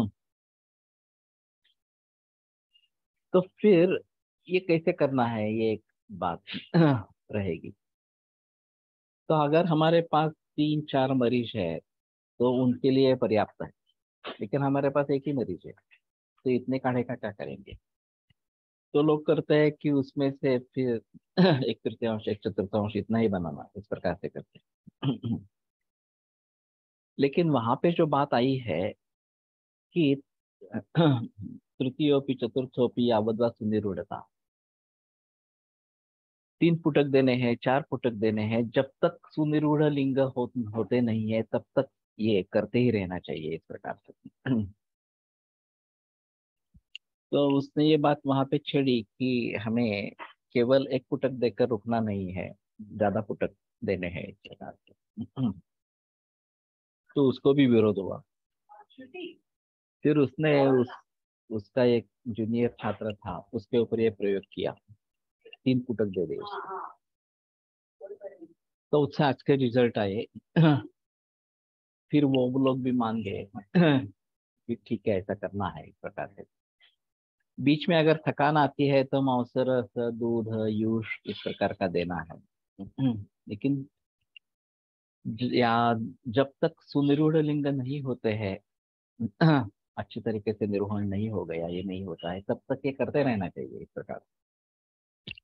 तो फिर ये कैसे करना है ये एक बात रहेगी। तो अगर हमारे पास तीन चार मरीज है तो उनके लिए पर्याप्त है, लेकिन हमारे पास एक ही मरीज है तो इतने काढ़े का क्या करेंगे। तो लोग करते हैं कि उसमें से फिर एक तृतीयांश एक चतुर्थांश इतना ही बनाना, इस प्रकार से करते हैं। लेकिन वहां पे जो बात आई है कि तृतीयोपि चतुर्थोपि यावद्वा सुनिरूढ़ता, तीन पुटक देने हैं चार पुटक देने हैं, जब तक सुनिरूढ़ लिंग हो, होते नहीं है तब तक ये करते ही रहना चाहिए इस प्रकार से। तो उसने ये बात वहां पे छेड़ी कि हमें केवल एक पुटक देकर रुकना नहीं है, ज्यादा पुटक देने हैं इस प्रकार से। तो उसको भी विरोध हुआ। फिर उसने उस उसका एक जूनियर छात्र था उसके ऊपर ये प्रयोग किया, तीन पुटक दे दे उसको। तो उससे आज के रिजल्ट आए। फिर वो लोग भी मान गए कि ठीक है ऐसा करना है इस प्रकार से। बीच में अगर थकान आती है तो मांसरस दूध यूष इस प्रकार का देना है। लेकिन ज- या जब तक सुनिरूढ़ लिंग नहीं होते हैं, अच्छी तरीके से निरूहण नहीं हो गया, ये नहीं होता है, तब तक ये करते रहना चाहिए इस प्रकार।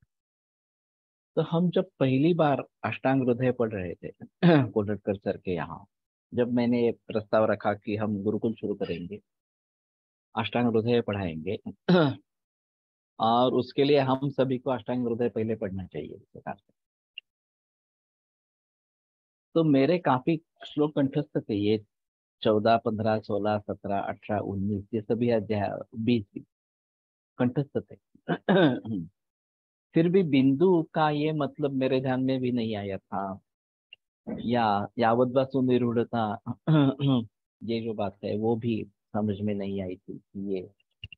तो हम जब पहली बार अष्टांग हृदय पढ़ रहे थे कोडटकर सर के यहाँ, जब मैंने ये प्रस्ताव रखा कि हम गुरुकुल शुरू करेंगे, अष्टांग हृदय पढ़ाएंगे और उसके लिए हम सभी को अष्टांग हृदय पहले पढ़ना चाहिए इस प्रकार से, तो मेरे काफी श्लोक कंठस्थ थे ये। चौदह, पंद्रह, सोलह, सत्रह, अठारह, उन्नीस, ये सभी अध्याय, बीस भी कंठस्थ थे। फिर भी बिंदु का ये मतलब मेरे ध्यान में भी नहीं आया था, या यावत वसु निरूढ़ता ये जो बात है वो भी समझ में नहीं आई थी कि ये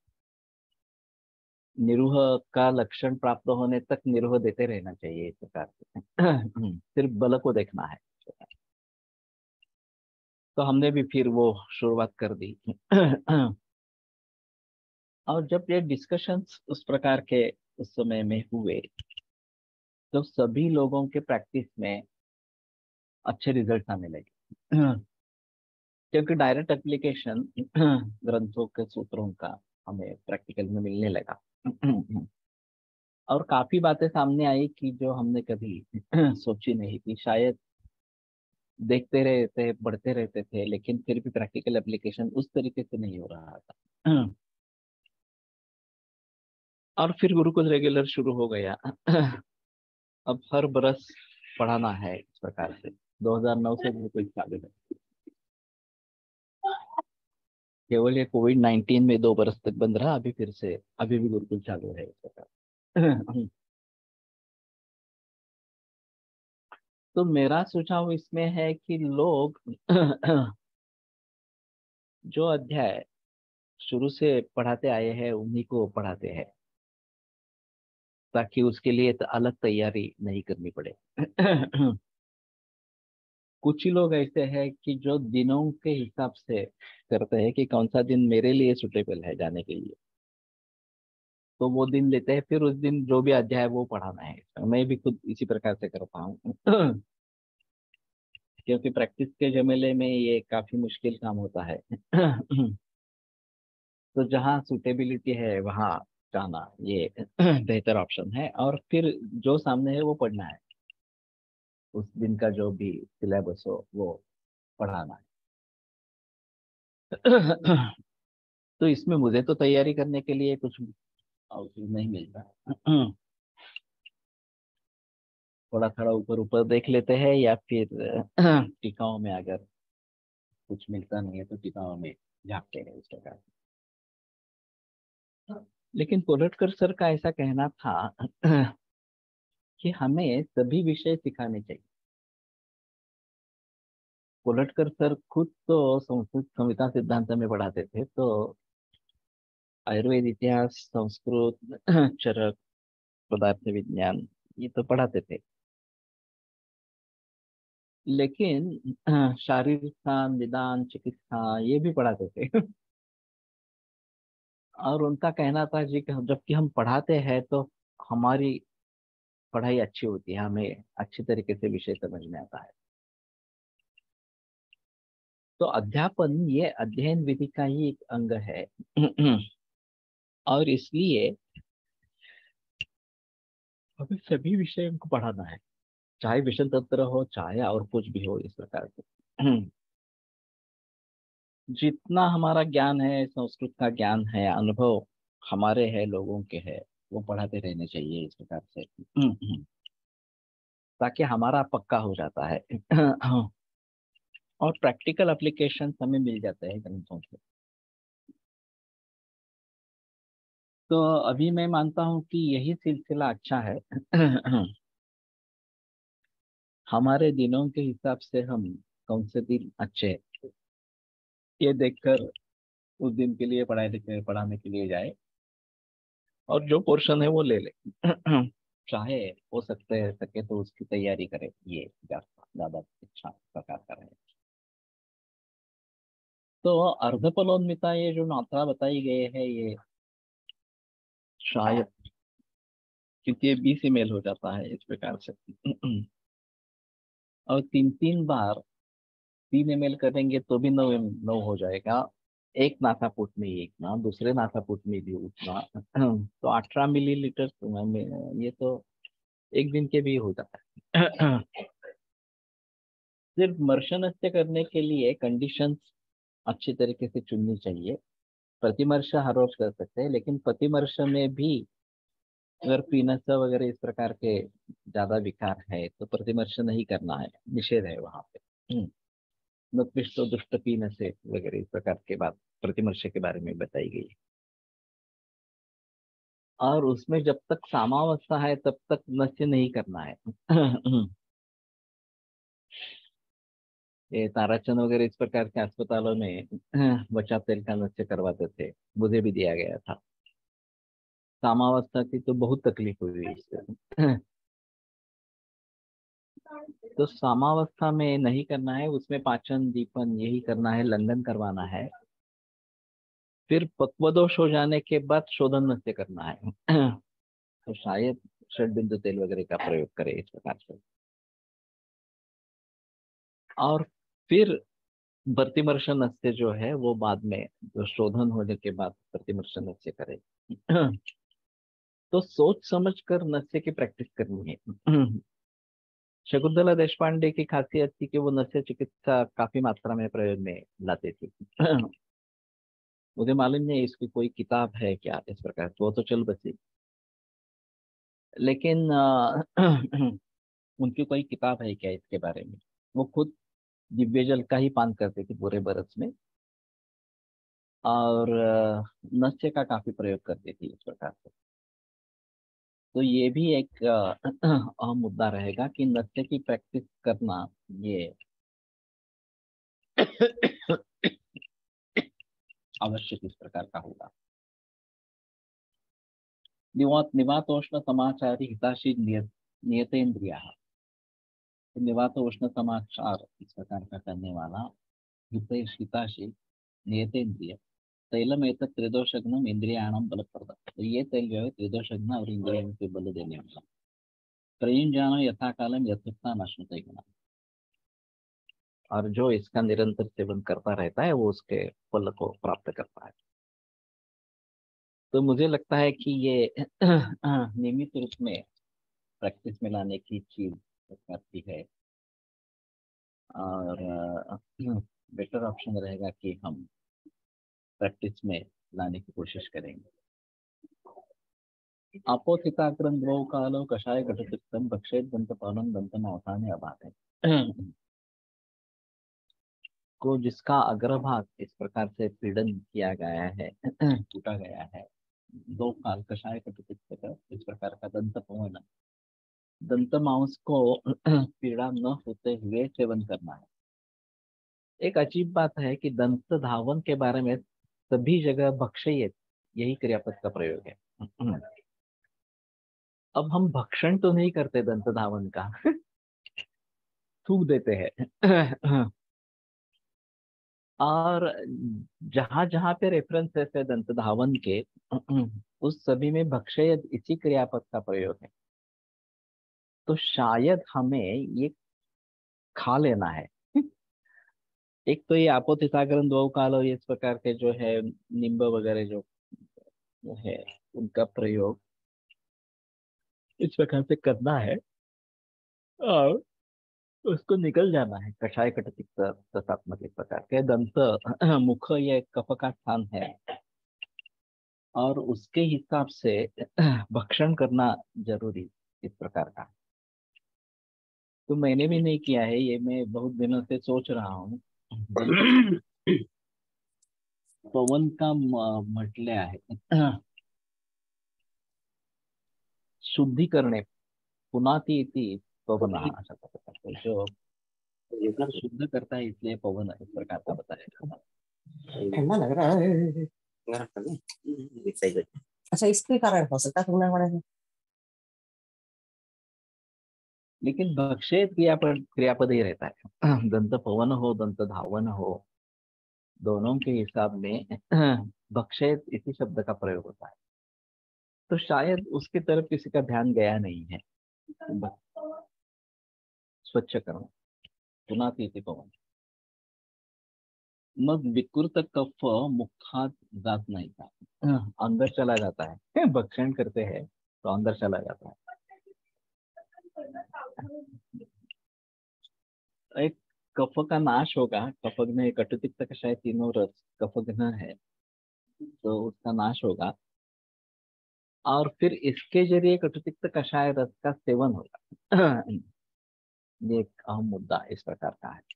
निरूह का लक्षण प्राप्त होने तक निरूह देते रहना चाहिए इस प्रकार से। सिर्फ बल को देखना है। तो हमने भी फिर वो शुरुआत कर दी। और जब ये डिस्कशंस उस प्रकार के उस समय में हुए, तो सभी लोगों के प्रैक्टिस में अच्छे रिजल्ट आने लगे, क्योंकि डायरेक्ट एप्लीकेशन ग्रंथों के सूत्रों का हमें प्रैक्टिकल में मिलने लगा। और काफी बातें सामने आई कि जो हमने कभी सोची नहीं थी, शायद देखते रहते बढ़ते रहते थे, लेकिन फिर भी प्रैक्टिकल एप्लीकेशन उस तरीके से नहीं हो रहा था। और फिर गुरुकुल रेगुलर शुरू हो गया। अब हर बरस पढ़ाना है इस प्रकार से। दो हज़ार नौ से गुरुकुल चालू है। केवल ये कोविड नाइन्टीन में दो बरस तक बंद रहा, अभी फिर से अभी भी गुरुकुल चालू है इस प्रकार। तो मेरा सुझाव इसमें है कि लोग जो अध्याय शुरू से पढ़ाते आए हैं उन्हीं को पढ़ाते हैं, ताकि उसके लिए तो अलग तैयारी नहीं करनी पड़े। कुछ ही लोग ऐसे हैं कि जो दिनों के हिसाब से करते हैं कि कौन सा दिन मेरे लिए सुटेबल है जाने के लिए, तो वो दिन लेते हैं, फिर उस दिन जो भी अध्याय है वो पढ़ाना है। मैं भी खुद इसी प्रकार से करता हूँ। क्योंकि प्रैक्टिस के जमेले में ये काफी मुश्किल काम होता है। तो जहाँ सुटेबिलिटी है वहाँ जाना ये बेहतर ऑप्शन है, और फिर जो सामने है वो पढ़ना है, उस दिन का जो भी सिलेबस हो वो पढ़ाना है। तो इसमें मुझे तो तैयारी करने के लिए कुछ अवसर नहीं मिलता। थोड़ा थोड़ा ऊपर ऊपर देख लेते हैं, या फिर टीकाओं में अगर कुछ मिलता नहीं है तो टीकाओं में झांकते हैं इस प्रकार। लेकिन कोलटकर सर का ऐसा कहना था कि हमें सभी विषय सिखाने चाहिए। कोलटकर सर खुद तो संस्कृत संहिता सिद्धांत में पढ़ाते थे, तो आयुर्वेद, इतिहास, संस्कृत, चरक, पदार्थ विज्ञान, ये तो पढ़ाते थे। लेकिन शारीरिक स्थान, निदान, चिकित्सा, ये भी पढ़ाते थे। और उनका कहना था जी कि जबकि हम पढ़ाते हैं तो हमारी पढ़ाई अच्छी होती है, हमें अच्छी तरीके से विषय समझ में आता है। तो अध्यापन ये अध्ययन विधि का ही एक अंग है। और इसलिए हमें सभी विषयों को पढ़ाना है, चाहे विषय तंत्र हो, चाहे और कुछ भी हो इस प्रकार से। जितना हमारा ज्ञान है, संस्कृत का ज्ञान है, अनुभव हमारे है, लोगों के है, वो पढ़ाते रहने चाहिए इस प्रकार से। ताकि हमारा पक्का हो जाता है। और प्रैक्टिकल एप्लीकेशन हमें मिल जाते हैं ग्रंथों से। तो अभी मैं मानता हूँ कि यही सिलसिला अच्छा है। हमारे दिनों के हिसाब से हम कौन से दिन अच्छे हैं, ये देखकर उस दिन के लिए पढ़ाई लिखे पढ़ाने के लिए जाए, और जो पोर्शन है वो ले ले। चाहे हो सकते है सके तो उसकी तैयारी करे, ये ज्यादा ज्यादा अच्छा प्रकार का रहे। तो अर्धफलोन्मिता ये जो मात्रा बताई गई है, ये शायद क्योंकि ये बीस ईमेल हो जाता है इस प्रकार से। और तीन तीन बार तीन एम एल करेंगे तो भी नौ नौ हो जाएगा। एक नासापुट में एक ना, दूसरे नासापुट में भी उतना। तो अठारह मिलीलीटर में ये तो एक दिन के भी हो जाता है। सिर्फ मर्शनस्य करने के लिए कंडीशंस अच्छी तरीके से चुननी चाहिए। प्रतिमर्श हर रोज कर सकते हैं, लेकिन प्रतिमर्श में भी अगर पीनस वगैरह इस प्रकार के ज्यादा विकार है तो प्रतिमर्श नहीं करना है, निषेध है वहां पे। नत्विष्टो दुष्ट पीनस वगैरह इस प्रकार के बात प्रतिमर्श के बारे में बताई गई है। और उसमें जब तक सामावस्था है तब तक नश्य नहीं करना है। ये ताराचंद वगैरह इस प्रकार के अस्पतालों में बचा तेल का नश्य करवाते थे, मुझे भी दिया गया था। सामावस्था थी तो बहुत तकलीफ हुई इससे। तो सामावस्था में नहीं करना है, उसमें पाचन दीपन यही करना है, लंघन करवाना है। फिर पक्वदोष हो जाने के बाद शोधन नश्य करना है। तो शायद षड्बिंदु तेल वगैरह का प्रयोग करे इस प्रकार से। और फिर प्रतिमर्श नस्य जो है वो बाद में, जो शोधन होने के बाद प्रतिमर्श नस्य करे। तो सोच समझ कर नस्य की प्रैक्टिस करनी है। शकुंतला देशपांडे की खासियत थी कि वो नस्य चिकित्सा काफी मात्रा में प्रयोग में लाते थे। मुझे मालूम नहीं इसकी कोई किताब है क्या इस प्रकार, वो तो चल बसी, लेकिन अ, उनकी कोई किताब है क्या इसके बारे में। वो खुद दिव्य जल का ही पान करते थे पूरे बरस में, और अ, नस्य का काफी प्रयोग करती थी इस प्रकार से। तो ये भी एक अ, अहम मुद्दा रहेगा कि नस्य की प्रैक्टिस करना ये आवश्यक इस प्रकार का होगा। निवात निवातोष्ण समाचारी हिताशी नियत नियतेन्द्रिया। निवातोष्ण समाचार इस प्रकार का करने वाला हितेश हिताशी नियतेन्द्रिय तैलम एतत् त्रिदोषग्नम इंद्रियाणाम बलप्रद। तो ये तेल जो है त्रिदोषग्न और इंद्रियों के बल देने वाला। प्रयुंजानो यथा कालम यथोक्ता नश्नुते गुणा। और जो इसका निरंतर सेवन करता रहता है वो उसके फल को प्राप्त करता है। तो मुझे लगता है कि ये नियमित रूप में प्रैक्टिस में लाने की चीज करती है, और बेटर ऑप्शन रहेगा कि हम प्रैक्टिस में लाने की कोशिश करेंगे। अपोथिताग्रं द्वौ कालो कषाय घटतिक्तम भक्षेत दंतपालम दंतम अवसाने अभाते। को जिसका अग्रभाग इस प्रकार से पीड़न किया गया है, टूटा गया है, दो काल कषाय घटतिक्त का इस प्रकार का दंत पवन, दंत मांस को पीड़ा न होते हुए सेवन करना है। एक अजीब बात है कि दंत धावन के बारे में सभी जगह भक्षयेत यही क्रियापद का प्रयोग है। अब हम भक्षण तो नहीं करते दंत धावन का, थूक देते हैं। और जहां जहां पे रेफरेंसेस है दंत धावन के, उस सभी में भक्षयत इसी क्रियापद का प्रयोग है। तो शायद हमें ये खा लेना है। एक तो ये आपोतिसागरन दो कालो इस प्रकार के जो है निम्ब वगैरह जो है उनका प्रयोग इस प्रकार से करना है, और उसको निकल जाना है। कषाय कटतिक तसात्मक एक प्रकार के दंत मुख ये कफ का स्थान है, और उसके हिसाब से भक्षण करना जरूरी इस प्रकार का। तो मैंने भी नहीं किया है ये, मैं बहुत दिनों से सोच रहा हूँ। पवन का म- म्हटले आहे शुद्धीकरणे पुनाती इति पवन, अशा प्रकारचा जो शुद्ध करता है इसलिए पवन इस प्रकार का बताया जाता है। ठंडा लग रहा है। गरम कर दें? एक्साइटेड। अच्छा, इसके कारण हो सकता है ठंडा पड़ेगा। लेकिन भक्षेत क्रियापद क्रियापद ही रहता है। दंत पवन हो दंत धावन हो, दोनों के हिसाब में भक्षेत इसी शब्द का प्रयोग होता है। तो शायद उसकी तरफ किसी का ध्यान गया नहीं है। ब- स्वच्छ करणं पुनाती इति पवन। मग विकृत कफ मुखात जात नहीं था, अंदर चला जाता है। भक्षण करते हैं तो अंदर चला जाता है। एक कफ का नाश होगा, कफग्न कटुतिक्त कषाय तीनों रस कफग्न है, तो उसका नाश होगा और फिर इसके जरिए कटुतिक्त कषाय रस का सेवन होगा। ये एक अहम मुद्दा इस प्रकार का है।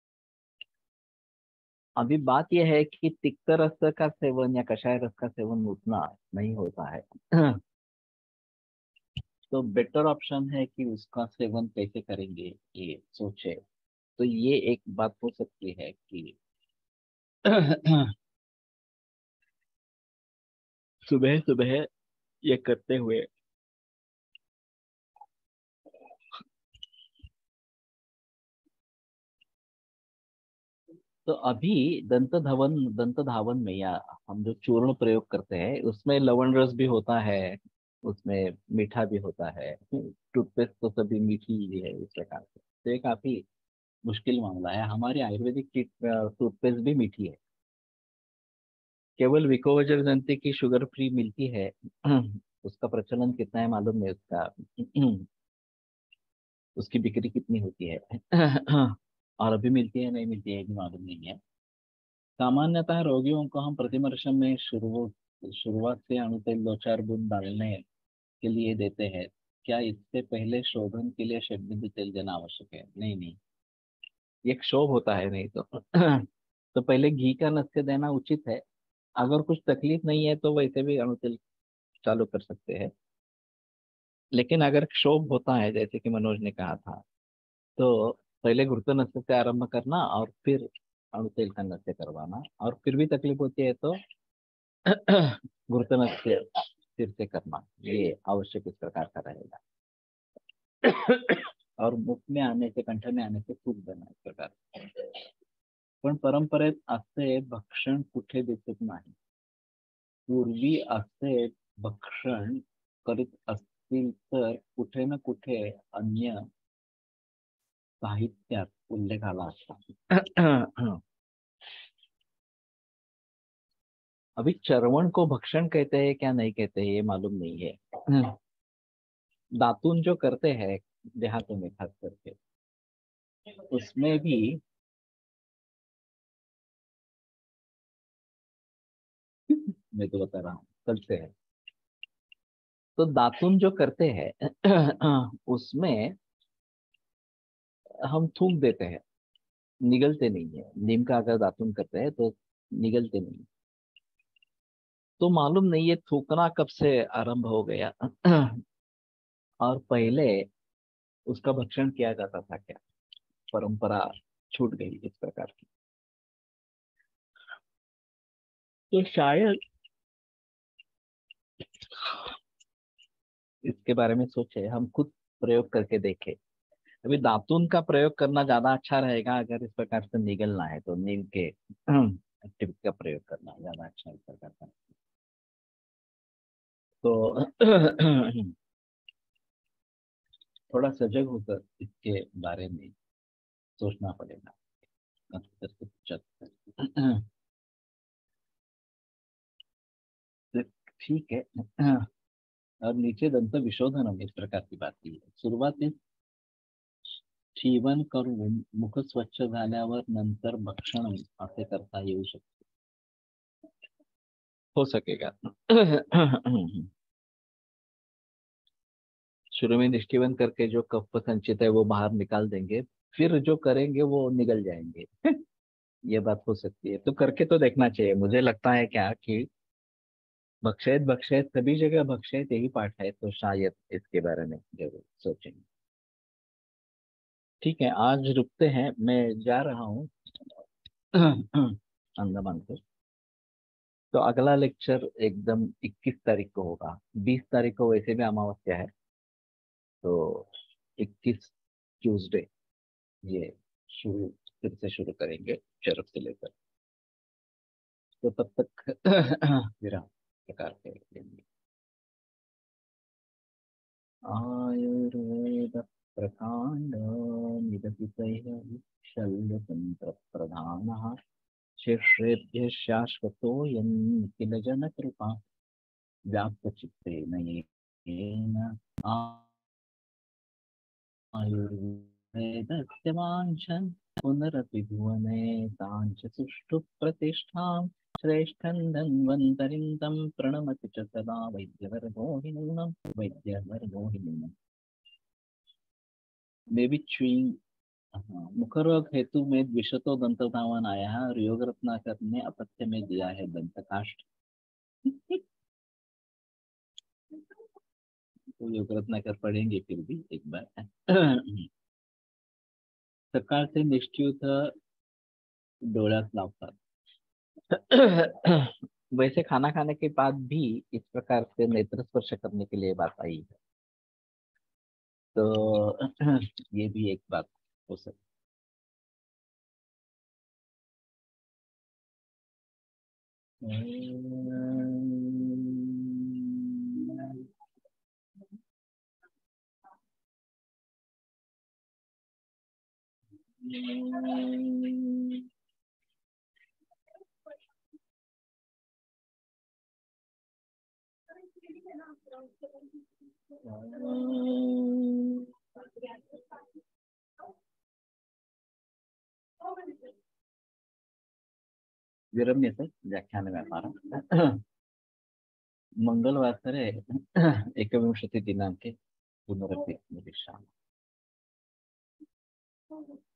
अभी बात यह है कि तिक्त रस का सेवन या कषाय रस का सेवन उतना नहीं होता है। तो बेटर ऑप्शन है कि उसका सेवन कैसे करेंगे ये सोचे। तो ये एक बात हो सकती है कि सुबह सुबह ये करते हुए तो अभी दंत धावन दंत धावन में या हम जो चूर्ण प्रयोग करते हैं उसमें लवण रस भी होता है, उसमें मीठा भी होता है। टूथपेस्ट तो सभी मीठी ही है इस प्रकार से, तो ये काफी मुश्किल मामला है। हमारी आयुर्वेदिक टूथपेस्ट भी मीठी है, केवल विकोवजर जंती की शुगर फ्री मिलती है। उसका प्रचलन कितना है मालूम नहीं, उसका उसकी बिक्री कितनी होती है। और अभी मिलती है नहीं मिलती है ये भी मालूम नहीं है। सामान्यतः रोगियों को हम प्रतिवर्ष में शुरू शुरुआत से अणुतेल दो चार बूंद डालने के लिए देते हैं। क्या इससे पहले शोधन के लिए षड्बिंदु तेल देना आवश्यक है? नहीं नहीं, ये एक शोभ होता है नहीं तो। तो पहले घी का नुस्खे देना उचित है। अगर कुछ तकलीफ नहीं है तो वैसे भी अणुतेल चालू कर सकते हैं। लेकिन अगर क्षोभ होता है जैसे कि मनोज ने कहा था, तो पहले घुटने नस्य से आरंभ करना और फिर अणुतेल का नस्य करवाना, और फिर भी तकलीफ होती है तो घुटने नस्य फिर से करना, ये आवश्यक इस प्रकार का रहेगा। और मुख में आने से, कंठ में आने से थूक देना इस प्रकार। पण परंपरेत असे भक्षण कुठे दिसत नाही। पूर्वी असे भक्षण करीत असतील तर कुठे ना कुठे अन्य साहित्यात उल्लेख आला असता। अभी चरवण को भक्षण कहते हैं क्या नहीं कहते हैं ये मालूम नहीं है। दातुन जो करते हैं देहातों में खास करके, उसमें भी मैं तो बता रहा हूँ कल से है। तो दातुन जो करते हैं उसमें हम थूक देते हैं, निगलते नहीं है। नीम का अगर दातुन करते हैं तो निगलते नहीं। तो मालूम नहीं ये थूकना कब से आरंभ हो गया। और पहले उसका भक्षण किया जाता था क्या? परंपरा छूट गई इस प्रकार की। तो शायद इसके बारे में सोचे, हम खुद प्रयोग करके देखें। अभी दातून का प्रयोग करना ज्यादा अच्छा रहेगा। अगर इस प्रकार से निगलना है तो नीम के एक्टिविटी का प्रयोग करना ज्यादा अच्छा इस प्रकार का। तो थोड़ा सजग होकर इसके बारे में सोचना पड़ेगा। तो ठीक है। और नीचे दंत विशोधन इस प्रकार की बात की है। सुरुवातीस शिवन करून मुख स्वच्छ झाल्यावर नंतर भक्षण असे करता येऊ शकते, हो सकेगा। शुरू में निष्ठीवन करके जो कफ संचित है वो बाहर निकाल देंगे, फिर जो करेंगे वो निगल जाएंगे। ये बात हो सकती है, तो करके तो देखना चाहिए। मुझे लगता है क्या कि बख्शैत बख्शैत सभी जगह बख्शैत यही पाठ है, तो शायद इसके बारे में जरूर सोचेंगे। ठीक है, आज रुकते हैं, मैं जा रहा हूँ अंडमान को। तो अगला लेक्चर एकदम इक्कीस तारीख को होगा। बीस तारीख को वैसे भी अमावस्या है, तो इक्कीस ट्यूसडे ये शुरू फिर से शुरू करेंगे चरक से लेकर। तो तब तक विराम प्रकार के लेंगे। आयुर्वेद प्रकांड निगदितैः शल्यतंत्र प्रधानः शिष्येभ्यः शाश्वतोऽयं किल जनकृपा व्याप्तचित्तेन येन आयुर्वेदस्य वाञ्छन् पुनरपि भुवने ताञ्च सुष्ठु प्रतिष्ठां श्रेष्ठं धन्वन्तरिं तं प्रणमति च सदा वैद्यवर्गो हि नूनं वैद्यवर्गो हि नूनं। Maybe chewing. हाँ, मुखरोग हेतु में द्विशतो दंतधावन आया है और योग रत्नाकर ने अपत्य में दिया है दंत काष्ठ। तो योग रत्नाकर पढ़ेंगे फिर भी एक बार। सकाळ से निश्चित डोळ्यात लावतात। वैसे खाना खाने के बाद भी इस प्रकार से नेत्र स्पर्श करने के लिए बात आई है, तो ये भी एक बात हो सकती है। विरम्यते व्याख्यानमे हमारा मंगलवासरे एकविंशतिदिनाङ्के पुनरपि मिलिष्यामः।